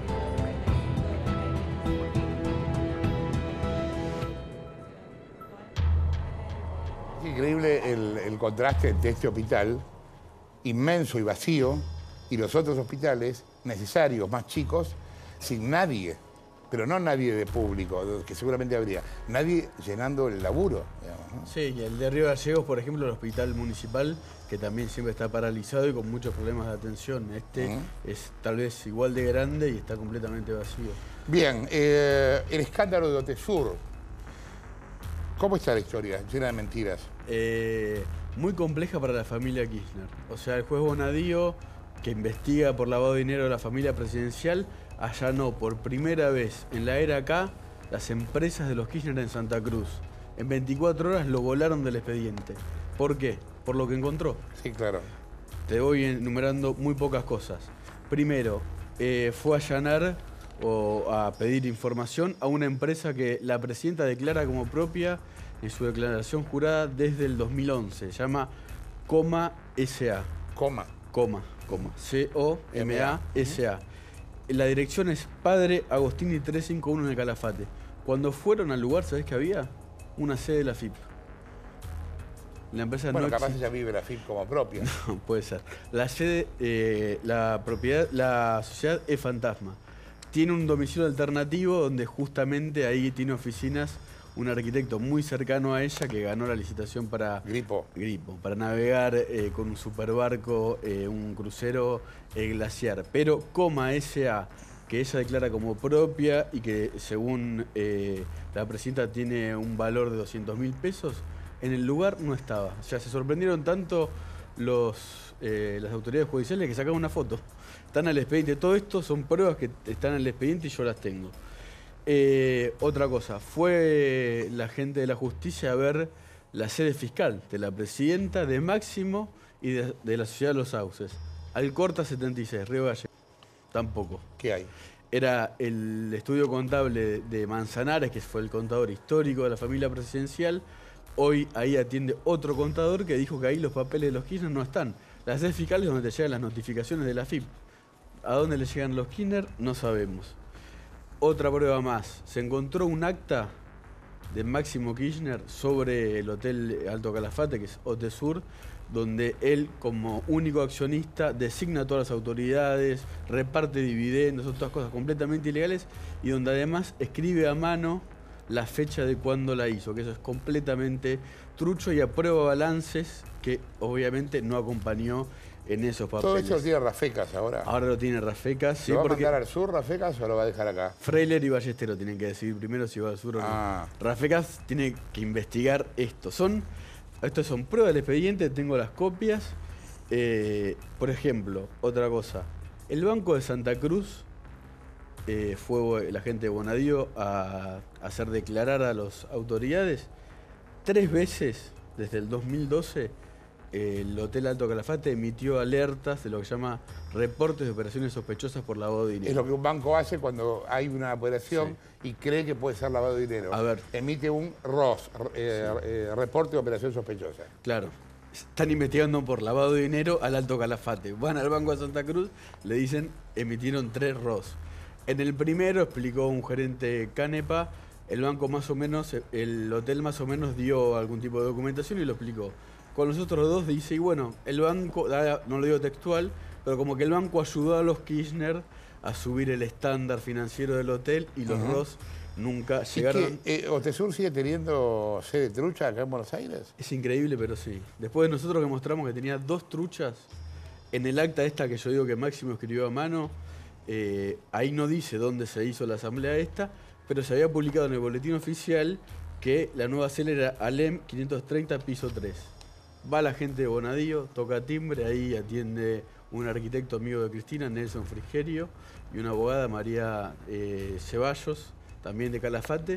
artículo Es increíble el, el contraste entre este hospital, inmenso y vacío, y los otros hospitales necesarios, más chicos, sin nadie. Pero no nadie de público, que seguramente habría. Nadie llenando el laburo, digamos, ¿no? Sí, y el de Río Gallegos, por ejemplo, el hospital municipal, que también siempre está paralizado y con muchos problemas de atención. Este uh-huh. es tal vez igual de grande y está completamente vacío. Bien, eh, el escándalo de Otesur. ¿Cómo está la historia? Llena de mentiras. Eh, muy compleja para la familia Kirchner. O sea, el juez Bonadío, que investiga por lavado de dinero de la familia presidencial, allanó por primera vez en la era K las empresas de los Kirchner en Santa Cruz. En veinticuatro horas lo volaron del expediente. ¿Por qué? Por lo que encontró. Sí, claro. Te voy enumerando muy pocas cosas. Primero, eh, fue a allanar o a pedir información a una empresa que la presidenta declara como propia en su declaración jurada desde el dos mil once. Se llama Coma S A. Coma. Coma, coma. C O M A S A. La dirección es Padre Agostini trescientos cincuenta y uno en el Calafate. Cuando fueron al lugar, ¿sabés qué había? Una sede de la F I P. La empresa bueno, no capaz existe. ella vive la F I P como propia. No, puede ser. La sede, eh, la propiedad, la sociedad es fantasma. Tiene un domicilio alternativo donde justamente ahí tiene oficinas un arquitecto muy cercano a ella que ganó la licitación para Gripo, Gripo para navegar eh, con un superbarco, eh, un crucero eh, glaciar. Pero Coma S A, que ella declara como propia y que según eh, la presidenta tiene un valor de doscientos mil pesos, en el lugar no estaba. O sea, se sorprendieron tanto los, eh, las autoridades judiciales que sacaron una foto. Están al expediente. Todo esto son pruebas que están en el expediente y yo las tengo. Eh, otra cosa, fue la gente de la justicia a ver la sede fiscal de la presidenta, de Máximo y de, de la Sociedad de los Sauces. Alcorta setenta y seis, Río Gallegos. Tampoco. ¿Qué hay? Era el estudio contable de Manzanares, que fue el contador histórico de la familia presidencial. Hoy ahí atiende otro contador que dijo que ahí los papeles de los Kirchner no están. La sede fiscal es donde te llegan las notificaciones de la F I P. ¿A dónde le llegan los Kirchner? No sabemos. Otra prueba más. Se encontró un acta de Máximo Kirchner sobre el Hotel Alto Calafate, que es Otesur, donde él, como único accionista, designa a todas las autoridades, reparte dividendos, otras cosas completamente ilegales, y donde además escribe a mano la fecha de cuándo la hizo, que eso es completamente trucho y aprueba balances que obviamente no acompañó en esos papeles. Todo esto tiene Rafecas ahora. Ahora lo tiene Rafecas. Sí, ¿Lo va a porque mandar al sur Rafecas o lo va a dejar acá? Freiler y Ballestero tienen que decidir primero si va al sur o no. Ah. Rafecas tiene que investigar esto. Son, estos son pruebas del expediente, tengo las copias. Eh, por ejemplo, otra cosa. El Banco de Santa Cruz eh, fue la gente de Bonadío a, a hacer declarar a las autoridades tres veces desde el dos mil doce. El Hotel Alto Calafate emitió alertas de lo que se llama reportes de operaciones sospechosas por lavado de dinero. Es lo que un banco hace cuando hay una operación sí. y cree que puede ser lavado de dinero. A ver. Emite un R O S, eh, sí. eh, reporte de operación sospechosa. Claro. Están investigando por lavado de dinero al Alto Calafate. Van al Banco de Santa Cruz, le dicen, emitieron tres R O S. En el primero, explicó un gerente Canepa, el banco más o menos, el hotel más o menos dio algún tipo de documentación y lo explicó. Con los otros dos dice, y bueno, el banco, no lo digo textual, pero como que el banco ayudó a los Kirchner a subir el estándar financiero del hotel y los uh-huh. dos nunca llegaron... ¿Y que, eh, Otesur sigue teniendo sede trucha acá en Buenos Aires? Es increíble, pero sí. Después de nosotros que mostramos que tenía dos truchas, en el acta esta que yo digo que Máximo escribió a mano, eh, ahí no dice dónde se hizo la asamblea esta, pero se había publicado en el boletín oficial que la nueva sede era Alem quinientos treinta, piso tres. Va la gente de Bonadío, toca timbre, ahí atiende un arquitecto amigo de Cristina, Nelson Frigerio, y una abogada, María eh, Ceballos, también de Calafate.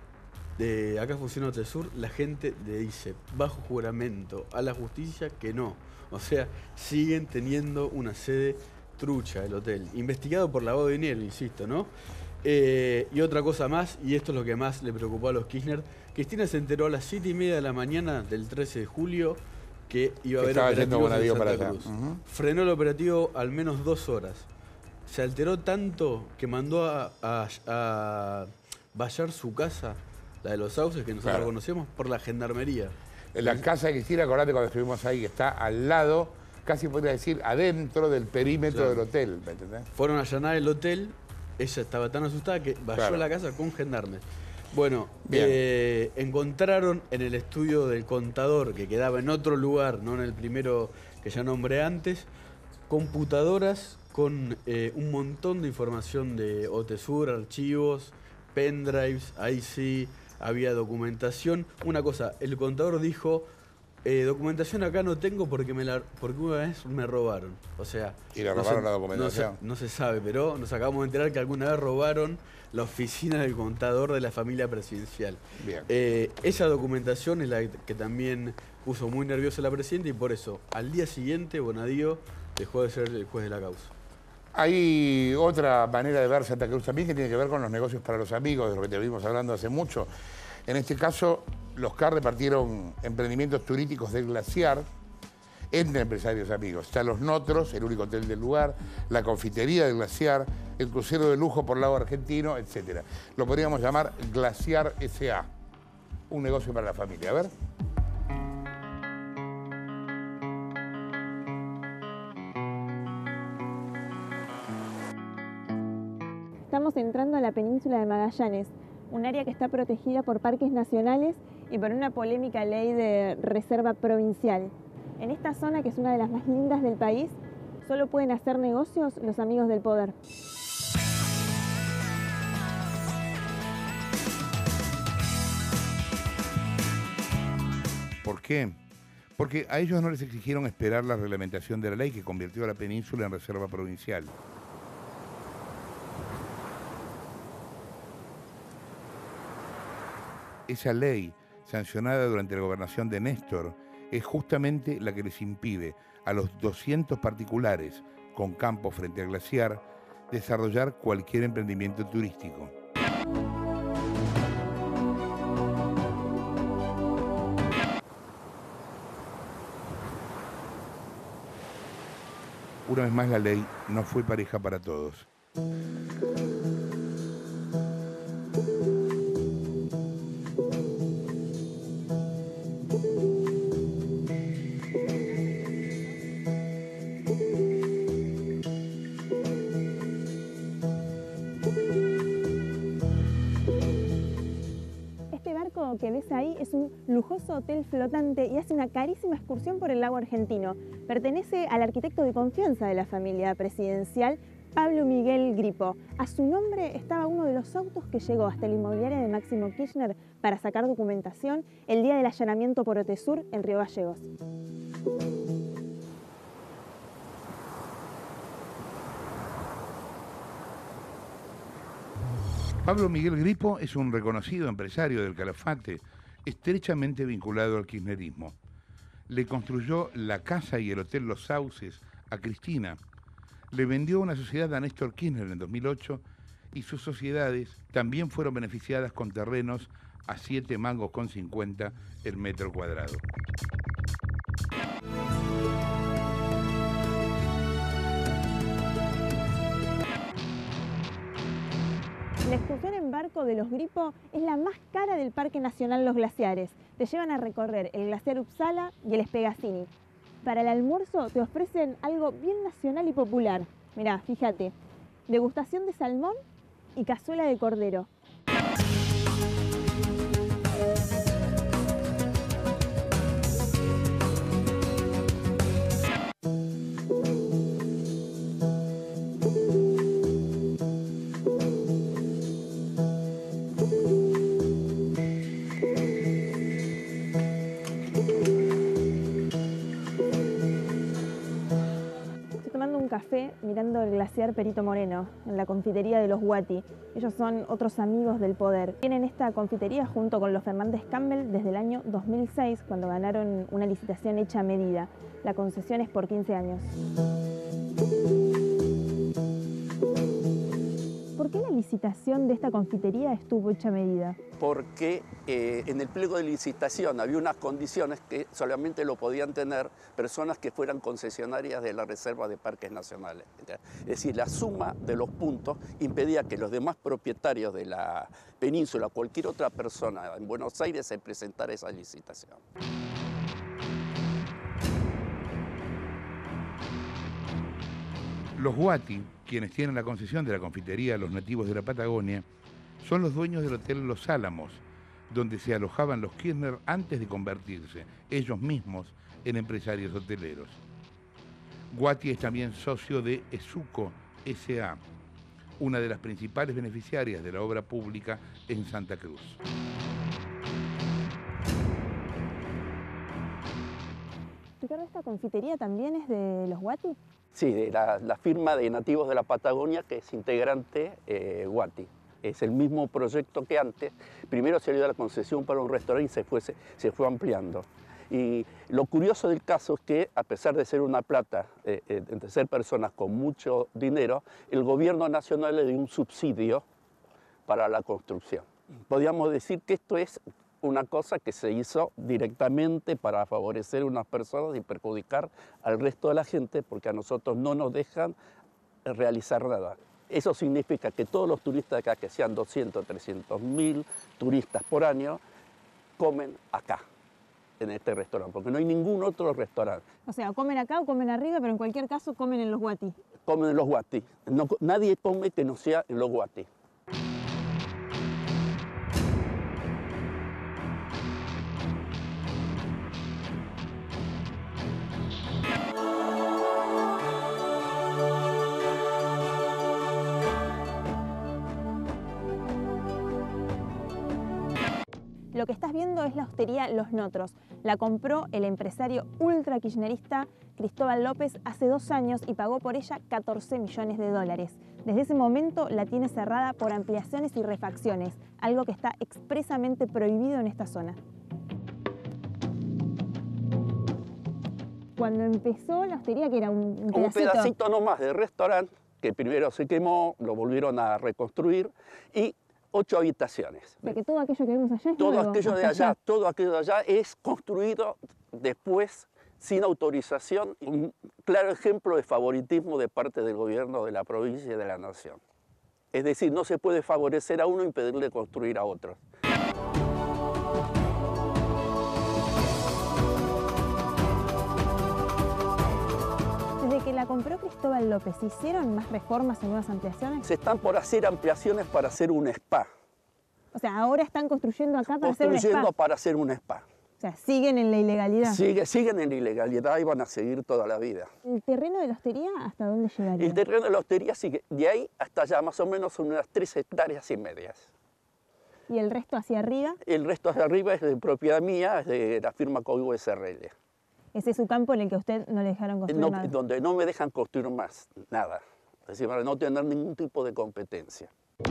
De acá funciona Otesur, la gente le dice, bajo juramento a la justicia, que no. O sea, siguen teniendo una sede trucha el hotel, investigado por lavado de dinero, insisto, ¿no? Eh, y otra cosa más, y esto es lo que más le preocupó a los Kirchner, Cristina se enteró a las siete y media de la mañana del trece de julio que iba a haber operativos en Santa para Cruz. Uh-huh. Frenó el operativo al menos dos horas. Se alteró tanto que mandó a, a, a vallar su casa, la de los Sauces, que nosotros claro. conocemos, por la gendarmería. En la casa de Cristina, acordate cuando estuvimos ahí, que está al lado, casi podría decir, adentro del perímetro claro. del hotel. ¿Me entendés? Fueron a allanar el hotel, ella estaba tan asustada que valló claro. a la casa con gendarmes. Bueno, eh, encontraron en el estudio del contador, que quedaba en otro lugar, no en el primero que ya nombré antes, computadoras con eh, un montón de información de OTESUR, archivos, pendrives, ahí sí había documentación. Una cosa, el contador dijo, eh, documentación acá no tengo porque, me la, porque una vez me robaron. O sea... ¿Y le no robaron se, la documentación? No se, no se sabe, pero nos acabamos de enterar que alguna vez robaron la oficina del contador de la familia presidencial. Bien. Eh, esa documentación es la que también puso muy nerviosa a la presidenta y por eso, al día siguiente, Bonadío dejó de ser el juez de la causa. Hay otra manera de ver Santa Cruz también que tiene que ver con los negocios para los amigos, de lo que te venimos hablando hace mucho. En este caso, los C A R repartieron emprendimientos turísticos del Glaciar entre empresarios amigos. Están los Notros, el único hotel del lugar, la confitería del Glaciar, el crucero de lujo por lago argentino, etcétera. Lo podríamos llamar Glaciar S A, un negocio para la familia. A ver. Estamos entrando a la península de Magallanes, un área que está protegida por parques nacionales y por una polémica ley de reserva provincial. En esta zona, que es una de las más lindas del país, solo pueden hacer negocios los amigos del poder. ¿Por qué? Porque a ellos no les exigieron esperar la reglamentación de la ley que convirtió a la península en reserva provincial. Esa ley, sancionada durante la gobernación de Néstor, es justamente la que les impide a los doscientos particulares con campo frente al glaciar desarrollar cualquier emprendimiento turístico. Una vez más, la ley no fue pareja para todos. Que ves ahí es un lujoso hotel flotante y hace una carísima excursión por el lago argentino. Pertenece al arquitecto de confianza de la familia presidencial, Pablo Miguel Gripo. A su nombre estaba uno de los autos que llegó hasta la inmobiliaria de Máximo Kirchner para sacar documentación el día del allanamiento por OTESUR en Río Gallegos. Pablo Miguel Gripo es un reconocido empresario del Calafate, estrechamente vinculado al kirchnerismo. Le construyó la casa y el hotel Los Sauces a Cristina. Le vendió una sociedad a Néstor Kirchner en dos mil ocho y sus sociedades también fueron beneficiadas con terrenos a siete mangos con cincuenta el metro cuadrado. La excursión en barco de los Gripo es la más cara del Parque Nacional Los Glaciares. Te llevan a recorrer el glaciar Uppsala y el Espegazzini. Para el almuerzo te ofrecen algo bien nacional y popular. Mirá, fíjate, degustación de salmón y cazuela de cordero. Café mirando el glaciar Perito Moreno en la confitería de los Guati. Ellos son otros amigos del poder. Tienen esta confitería junto con los Fernández Campbell desde el año dos mil seis, cuando ganaron una licitación hecha a medida. La concesión es por quince años. ¿Por qué la licitación de esta confitería estuvo hecha a medida? Porque eh, en el pliego de licitación había unas condiciones que solamente lo podían tener personas que fueran concesionarias de la Reserva de Parques Nacionales. Es decir, la suma de los puntos impedía que los demás propietarios de la península, cualquier otra persona en Buenos Aires, se presentara esa licitación. Los Guati, quienes tienen la concesión de la confitería Los Nativos de la Patagonia, son los dueños del Hotel Los Álamos, donde se alojaban los Kirchner antes de convertirse, ellos mismos, en empresarios hoteleros. Guati es también socio de Esuco S A, una de las principales beneficiarias de la obra pública en Santa Cruz. Ricardo, ¿esta confitería también es de los Guati? Sí, de la, la firma de Nativos de la Patagonia, que es integrante eh, Guati. Es el mismo proyecto que antes. Primero se le dio la concesión para un restaurante y se fue, se, se fue ampliando. Y lo curioso del caso es que, a pesar de ser una plata, eh, eh, de ser personas con mucho dinero, el gobierno nacional le dio un subsidio para la construcción. Podríamos decir que esto es una cosa que se hizo directamente para favorecer a unas personas y perjudicar al resto de la gente, porque a nosotros no nos dejan realizar nada. Eso significa que todos los turistas de acá, que sean doscientos, trescientos mil turistas por año, comen acá, en este restaurante, porque no hay ningún otro restaurante. O sea, comen acá o comen arriba, pero en cualquier caso comen en los Guati. Comen en los Guati. No, nadie come que no sea en los Guati. Lo que estás viendo es la hostería Los Notros. La compró el empresario ultra kirchnerista Cristóbal López hace dos años y pagó por ella catorce millones de dólares. Desde ese momento la tiene cerrada por ampliaciones y refacciones, algo que está expresamente prohibido en esta zona. Cuando empezó la hostería, que era un, un pedacito... Un pedacito nomás de restaurante, que primero se quemó, lo volvieron a reconstruir, y ocho habitaciones. O sea, que todo aquello que vemos allá es Todo nuevo, aquello de hasta allá, allá. todo aquello de allá es construido después sin autorización. Un claro ejemplo de favoritismo de parte del gobierno de la provincia y de la nación. Es decir, no se puede favorecer a uno e impedirle construir a otro. Desde que la compró Cristóbal López, ¿se hicieron más reformas o nuevas ampliaciones? Se están por hacer ampliaciones para hacer un spa. O sea, ahora están construyendo acá para hacer un Construyendo spa. para hacer un spa. O sea, siguen en la ilegalidad. Sigue, siguen en la ilegalidad y van a seguir toda la vida. ¿El terreno de la hostería hasta dónde llegaría? El terreno de la hostería sigue de ahí hasta allá, más o menos unas tres hectáreas y medias. ¿Y el resto hacia arriba? El resto hacia arriba es de propiedad mía, es de la firma Código S R L. Ese es su campo en el que a usted no le dejaron construir No, nada. donde no me dejan construir más nada. Es decir, para no tener ningún tipo de competencia.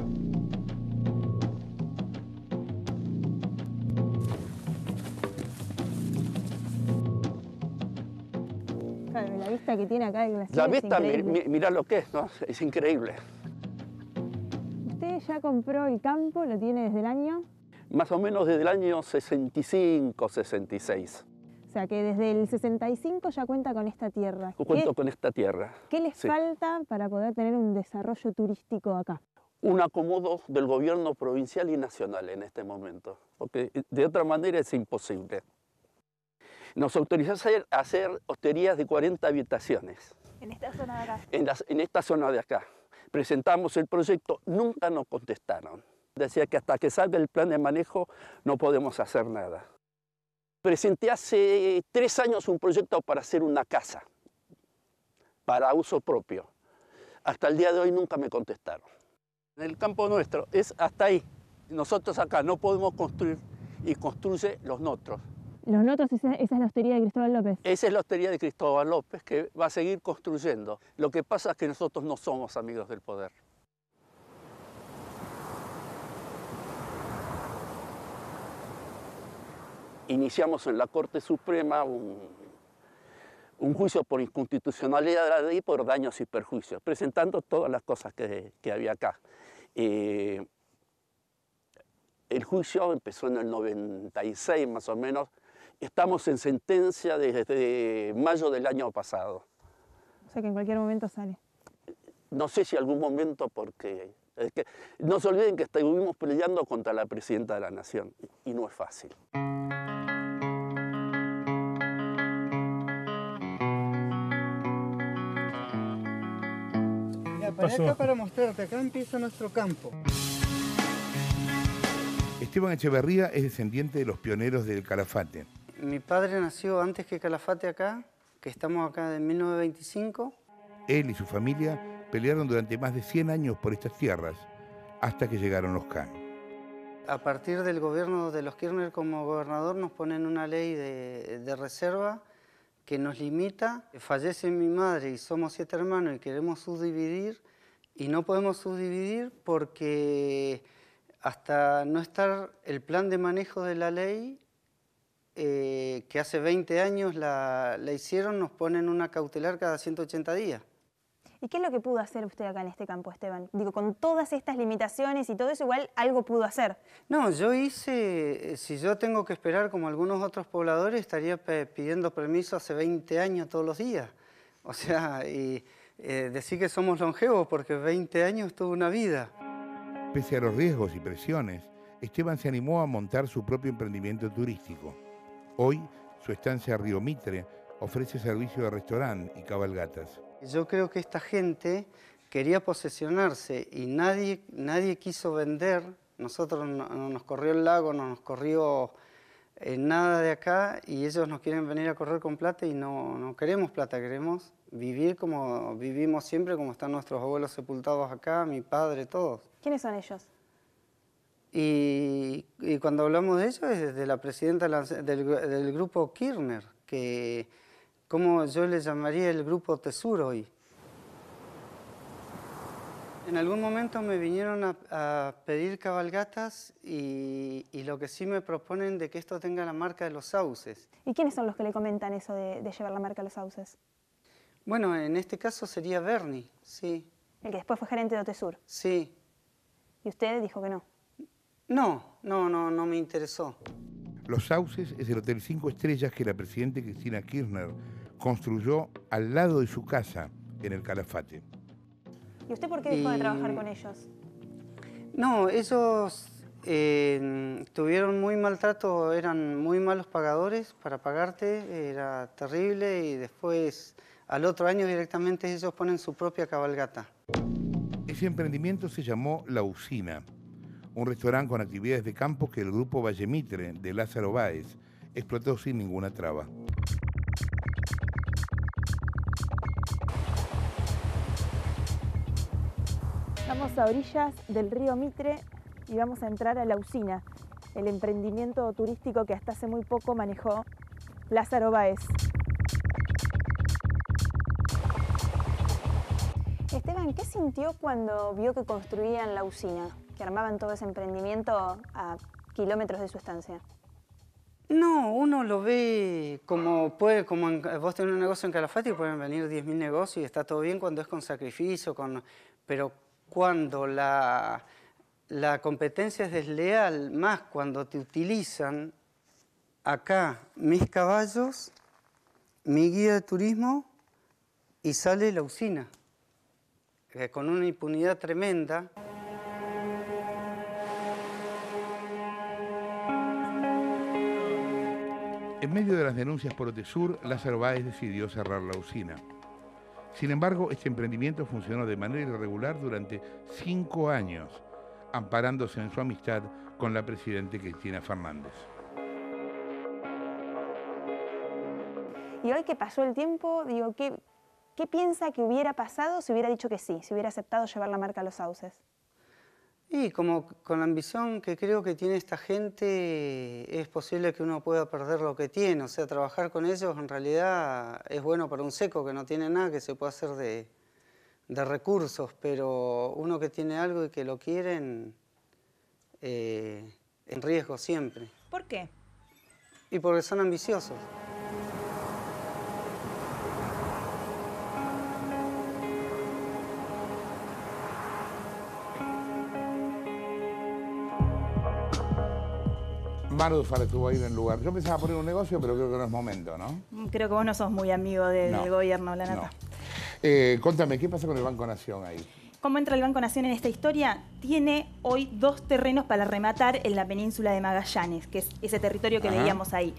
Claro, la vista que tiene acá del glaciar La es vista, mi- increíble. mi- mirá lo que es, ¿no? Es increíble. Usted ya compró el campo, lo tiene desde el año, Más o menos desde el año sesenta y cinco, sesenta y seis. o sea que desde el sesenta y cinco ya cuenta con esta tierra. Cuento ¿Qué, con esta tierra. qué les Sí. falta para poder tener un desarrollo turístico acá? Un acomodo del gobierno provincial y nacional en este momento, porque de otra manera es imposible. Nos autorizó a hacer, a hacer hosterías de cuarenta habitaciones En esta zona de acá. en, las- en esta zona de acá. Presentamos el proyecto, nunca nos contestaron. Decía que hasta que salga el plan de manejo no podemos hacer nada. Presenté hace tres años un proyecto para hacer una casa, para uso propio. Hasta el día de hoy nunca me contestaron. En el campo nuestro es hasta ahí. Nosotros acá no podemos construir y construye Los Notros. Los Notros, esa, esa es la hostería de Cristóbal López. Esa es la hostería de Cristóbal López que va a seguir construyendo. Lo que pasa es que nosotros no somos amigos del poder. Iniciamos en la Corte Suprema un, un juicio por inconstitucionalidad de la ley por daños y perjuicios, presentando todas las cosas que, que había acá. Eh, el juicio empezó en el noventa y seis más o menos. Estamos en sentencia desde mayo del año pasado. O sea que en cualquier momento sale. No sé si algún momento, porque es que no se olviden que estuvimos peleando contra la presidenta de la Nación y no es fácil. Mira, para acá para mostrarte, acá empieza nuestro campo. Esteban Echeverría es descendiente de los pioneros del Calafate. Mi padre nació antes que Calafate acá, que estamos acá en mil novecientos veinticinco. Él y su familia pelearon durante más de cien años por estas tierras, hasta que llegaron los Kahn. A partir del gobierno de los Kirchner como gobernador nos ponen una ley de, de reserva que nos limita. Fallece mi madre y somos siete hermanos y queremos subdividir y no podemos subdividir porque hasta no estar el plan de manejo de la ley, eh, que hace veinte años la, la hicieron, nos ponen una cautelar cada ciento ochenta días. ¿Y qué es lo que pudo hacer usted acá en este campo, Esteban? Digo, con todas estas limitaciones y todo eso, igual algo pudo hacer. No, yo hice, si yo tengo que esperar como algunos otros pobladores, estaría pidiendo permiso hace veinte años todos los días. O sea, y eh, decir que somos longevos porque veinte años tuvo una vida. Pese a los riesgos y presiones, Esteban se animó a montar su propio emprendimiento turístico. Hoy, su estancia a Río Mitre ofrece servicio de restaurante y cabalgatas. Yo creo que esta gente quería posesionarse y nadie, nadie quiso vender. Nosotros no, no nos corrió el lago, no nos corrió eh, nada de acá y ellos nos quieren venir a correr con plata y no, no queremos plata, queremos vivir como vivimos siempre, como están nuestros abuelos sepultados acá, mi padre, todos. ¿Quiénes son ellos? Y, y cuando hablamos de ellos es de la presidenta del, del grupo Kirchner, que como yo le llamaría el grupo Tesuro hoy. En algún momento me vinieron a, a pedir cabalgatas y, y lo que sí me proponen de que esto tenga la marca de los sauces. ¿Y quiénes son los que le comentan eso de, de llevar la marca de los sauces? Bueno, en este caso sería Bernie, sí. El que después fue gerente de Otesur. Sí. ¿Y usted dijo que no? No, no, no, no me interesó. Los Sauces es el hotel cinco estrellas que la presidenta Cristina Kirchner construyó al lado de su casa, en el Calafate. ¿Y usted por qué dejó y... de trabajar con ellos? No, ellos eh, tuvieron muy maltrato, eran muy malos pagadores para pagarte, era terrible y después al otro año directamente ellos ponen su propia cabalgata. Ese emprendimiento se llamó La Usina, un restaurante con actividades de campo que el grupo Valle Mitre de Lázaro Báez explotó sin ninguna traba. Estamos a orillas del río Mitre y vamos a entrar a La Usina, el emprendimiento turístico que hasta hace muy poco manejó Lázaro Báez. Esteban, ¿qué sintió cuando vio que construían La Usina, que armaban todo ese emprendimiento a kilómetros de su estancia? No, uno lo ve como puede, como en, vos tenés un negocio en Calafate y pueden venir diez mil negocios y está todo bien cuando es con sacrificio, con, pero cuando la, la competencia es desleal, más cuando te utilizan acá mis caballos, mi guía de turismo y sale La Usina, eh, con una impunidad tremenda. En medio de las denuncias por Otesur, Lázaro Báez decidió cerrar La Usina. Sin embargo, este emprendimiento funcionó de manera irregular durante cinco años, amparándose en su amistad con la presidenta Cristina Fernández. Y hoy que pasó el tiempo, digo, ¿qué, qué piensa que hubiera pasado si hubiera dicho que sí, si hubiera aceptado llevar la marca a Los Sauces? Y como con la ambición que creo que tiene esta gente, es posible que uno pueda perder lo que tiene. O sea, trabajar con ellos en realidad es bueno para un seco que no tiene nada, que se puede hacer de, de recursos, pero uno que tiene algo y que lo quieren, eh, en riesgo siempre. ¿Por qué? Y porque son ambiciosos. Maru Fara estuvo ahí en el lugar. Yo pensaba poner un negocio, pero creo que no es momento, ¿no? Creo que vos no sos muy amigo de, no, del gobierno, la nata. No. Eh, contame, ¿qué pasa con el Banco Nación ahí? ¿Cómo entra el Banco Nación en esta historia? Tiene hoy dos terrenos para rematar en la península de Magallanes, que es ese territorio que Ajá. veíamos ahí.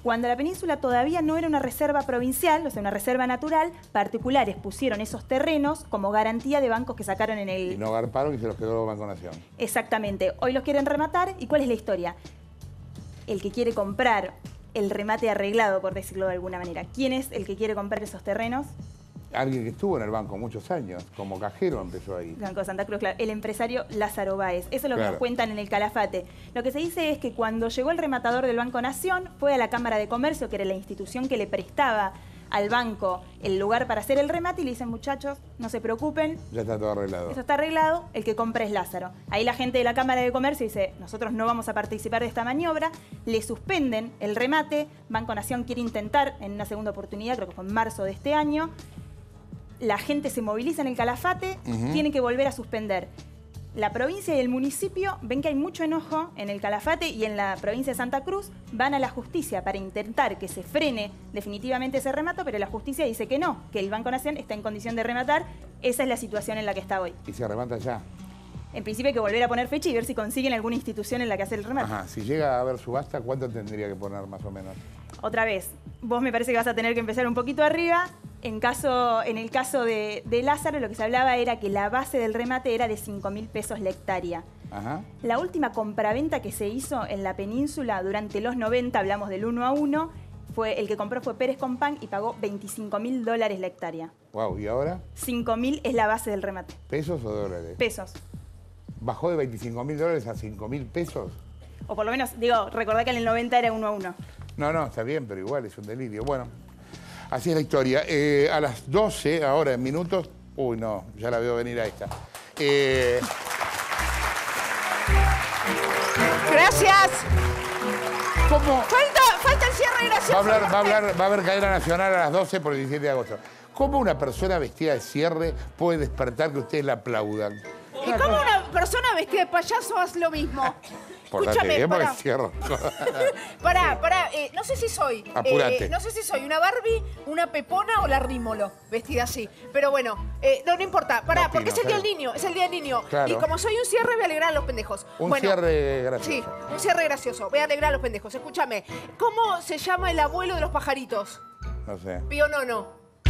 Cuando la península todavía no era una reserva provincial, o sea, una reserva natural, particulares pusieron esos terrenos como garantía de bancos que sacaron en el... Y no garparon y se los quedó Banco Nación. Exactamente. Hoy los quieren rematar. ¿Y cuál es la historia? El que quiere comprar el remate arreglado, por decirlo de alguna manera. ¿Quién es el que quiere comprar esos terrenos? Alguien que estuvo en el banco muchos años, como cajero empezó ahí. Banco de Santa Cruz, claro. El empresario Lázaro Báez. Eso es lo que Claro. nos cuentan en el Calafate. Lo que se dice es que cuando llegó el rematador del Banco Nación, fue a la Cámara de Comercio, que era la institución que le prestaba al banco el lugar para hacer el remate, y le dicen, muchachos, no se preocupen, Ya está todo arreglado. eso está arreglado, el que compra es Lázaro. Ahí la gente de la Cámara de Comercio dice, nosotros no vamos a participar de esta maniobra, le suspenden el remate, Banco Nación quiere intentar en una segunda oportunidad, creo que fue en marzo de este año, la gente se moviliza en el Calafate, Ujú. tiene que volver a suspender. La provincia y el municipio ven que hay mucho enojo en el Calafate y en la provincia de Santa Cruz, van a la justicia para intentar que se frene definitivamente ese remato, pero la justicia dice que no, que el Banco Nación está en condición de rematar. Esa es la situación en la que está hoy. Y se remata ya. En principio hay que volver a poner fecha y ver si consiguen alguna institución en la que hacer el remate. Ajá, si llega a haber subasta, ¿cuánto tendría que poner más o menos? Otra vez, vos me parece que vas a tener que empezar un poquito arriba. En, caso, en el caso de, de Lázaro, lo que se hablaba era que la base del remate era de cinco mil pesos la hectárea. Ajá. La última compraventa que se hizo en la península durante los noventa, hablamos del uno a uno, fue, el que compró fue Pérez Compán y pagó veinticinco mil dólares la hectárea. Wow, ¿y ahora? cinco mil es la base del remate. ¿Pesos o dólares? Pesos. ¿Bajó de veinticinco mil dólares a cinco mil pesos? O por lo menos, digo, recordá que en el noventa era uno a uno. No, no, está bien, pero igual es un delirio. Bueno, así es la historia. Eh, a las doce, ahora en minutos... Uy, no, ya la veo venir a esta. Eh, Gracias. ¿Cómo? Falta, falta el cierre gracioso. Va a, hablar, va, a hablar, va a haber cadena nacional a las doce por el diecisiete de agosto. ¿Cómo una persona vestida de cierre puede despertar que ustedes la aplaudan? ¿Y cómo una persona vestida de payaso hace lo mismo? Escúchame, bien porque pará. cierro. Pará, pará, eh, no sé si soy. Apurate. eh, no sé si soy una Barbie, una Pepona o la Rímolo, vestida así. Pero bueno, eh, no, no importa. Pará, No porque opino, es el día del claro. niño, es el día del niño. Claro. Y como soy un cierre, voy a alegrar a los pendejos. Un Bueno, cierre gracioso. sí, un cierre gracioso. Voy a alegrar a los pendejos. Escúchame, ¿cómo se llama el abuelo de los pajaritos? No sé. Pío Nono.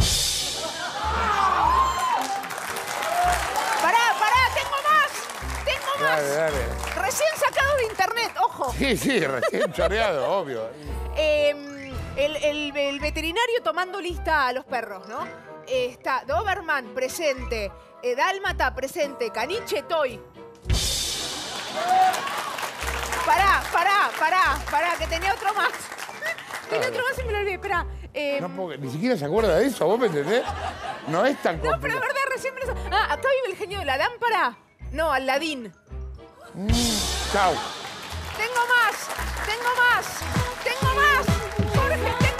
Pará, pará, tengo más. Tengo más. Dale, dale. Recién sacado de internet, ojo. Sí, sí, recién choreado, obvio. Eh, el, el- el veterinario tomando lista a los perros, ¿no? Eh, está Doberman presente, eh, Dálmata presente, Caniche Toy. Pará, pará, pará, pará, que tenía otro más. Tenía otro más y me lo olvidé, esperá. Eh, No puedo- ni siquiera se acuerda de eso, ¿vos me entendés? No es tan no, pero complicado. es verdad, recién me lo... Ah, acá vive el genio de la lámpara. No, Aladín. Chau. Tengo más, tengo más, tengo más. Jorge, tengo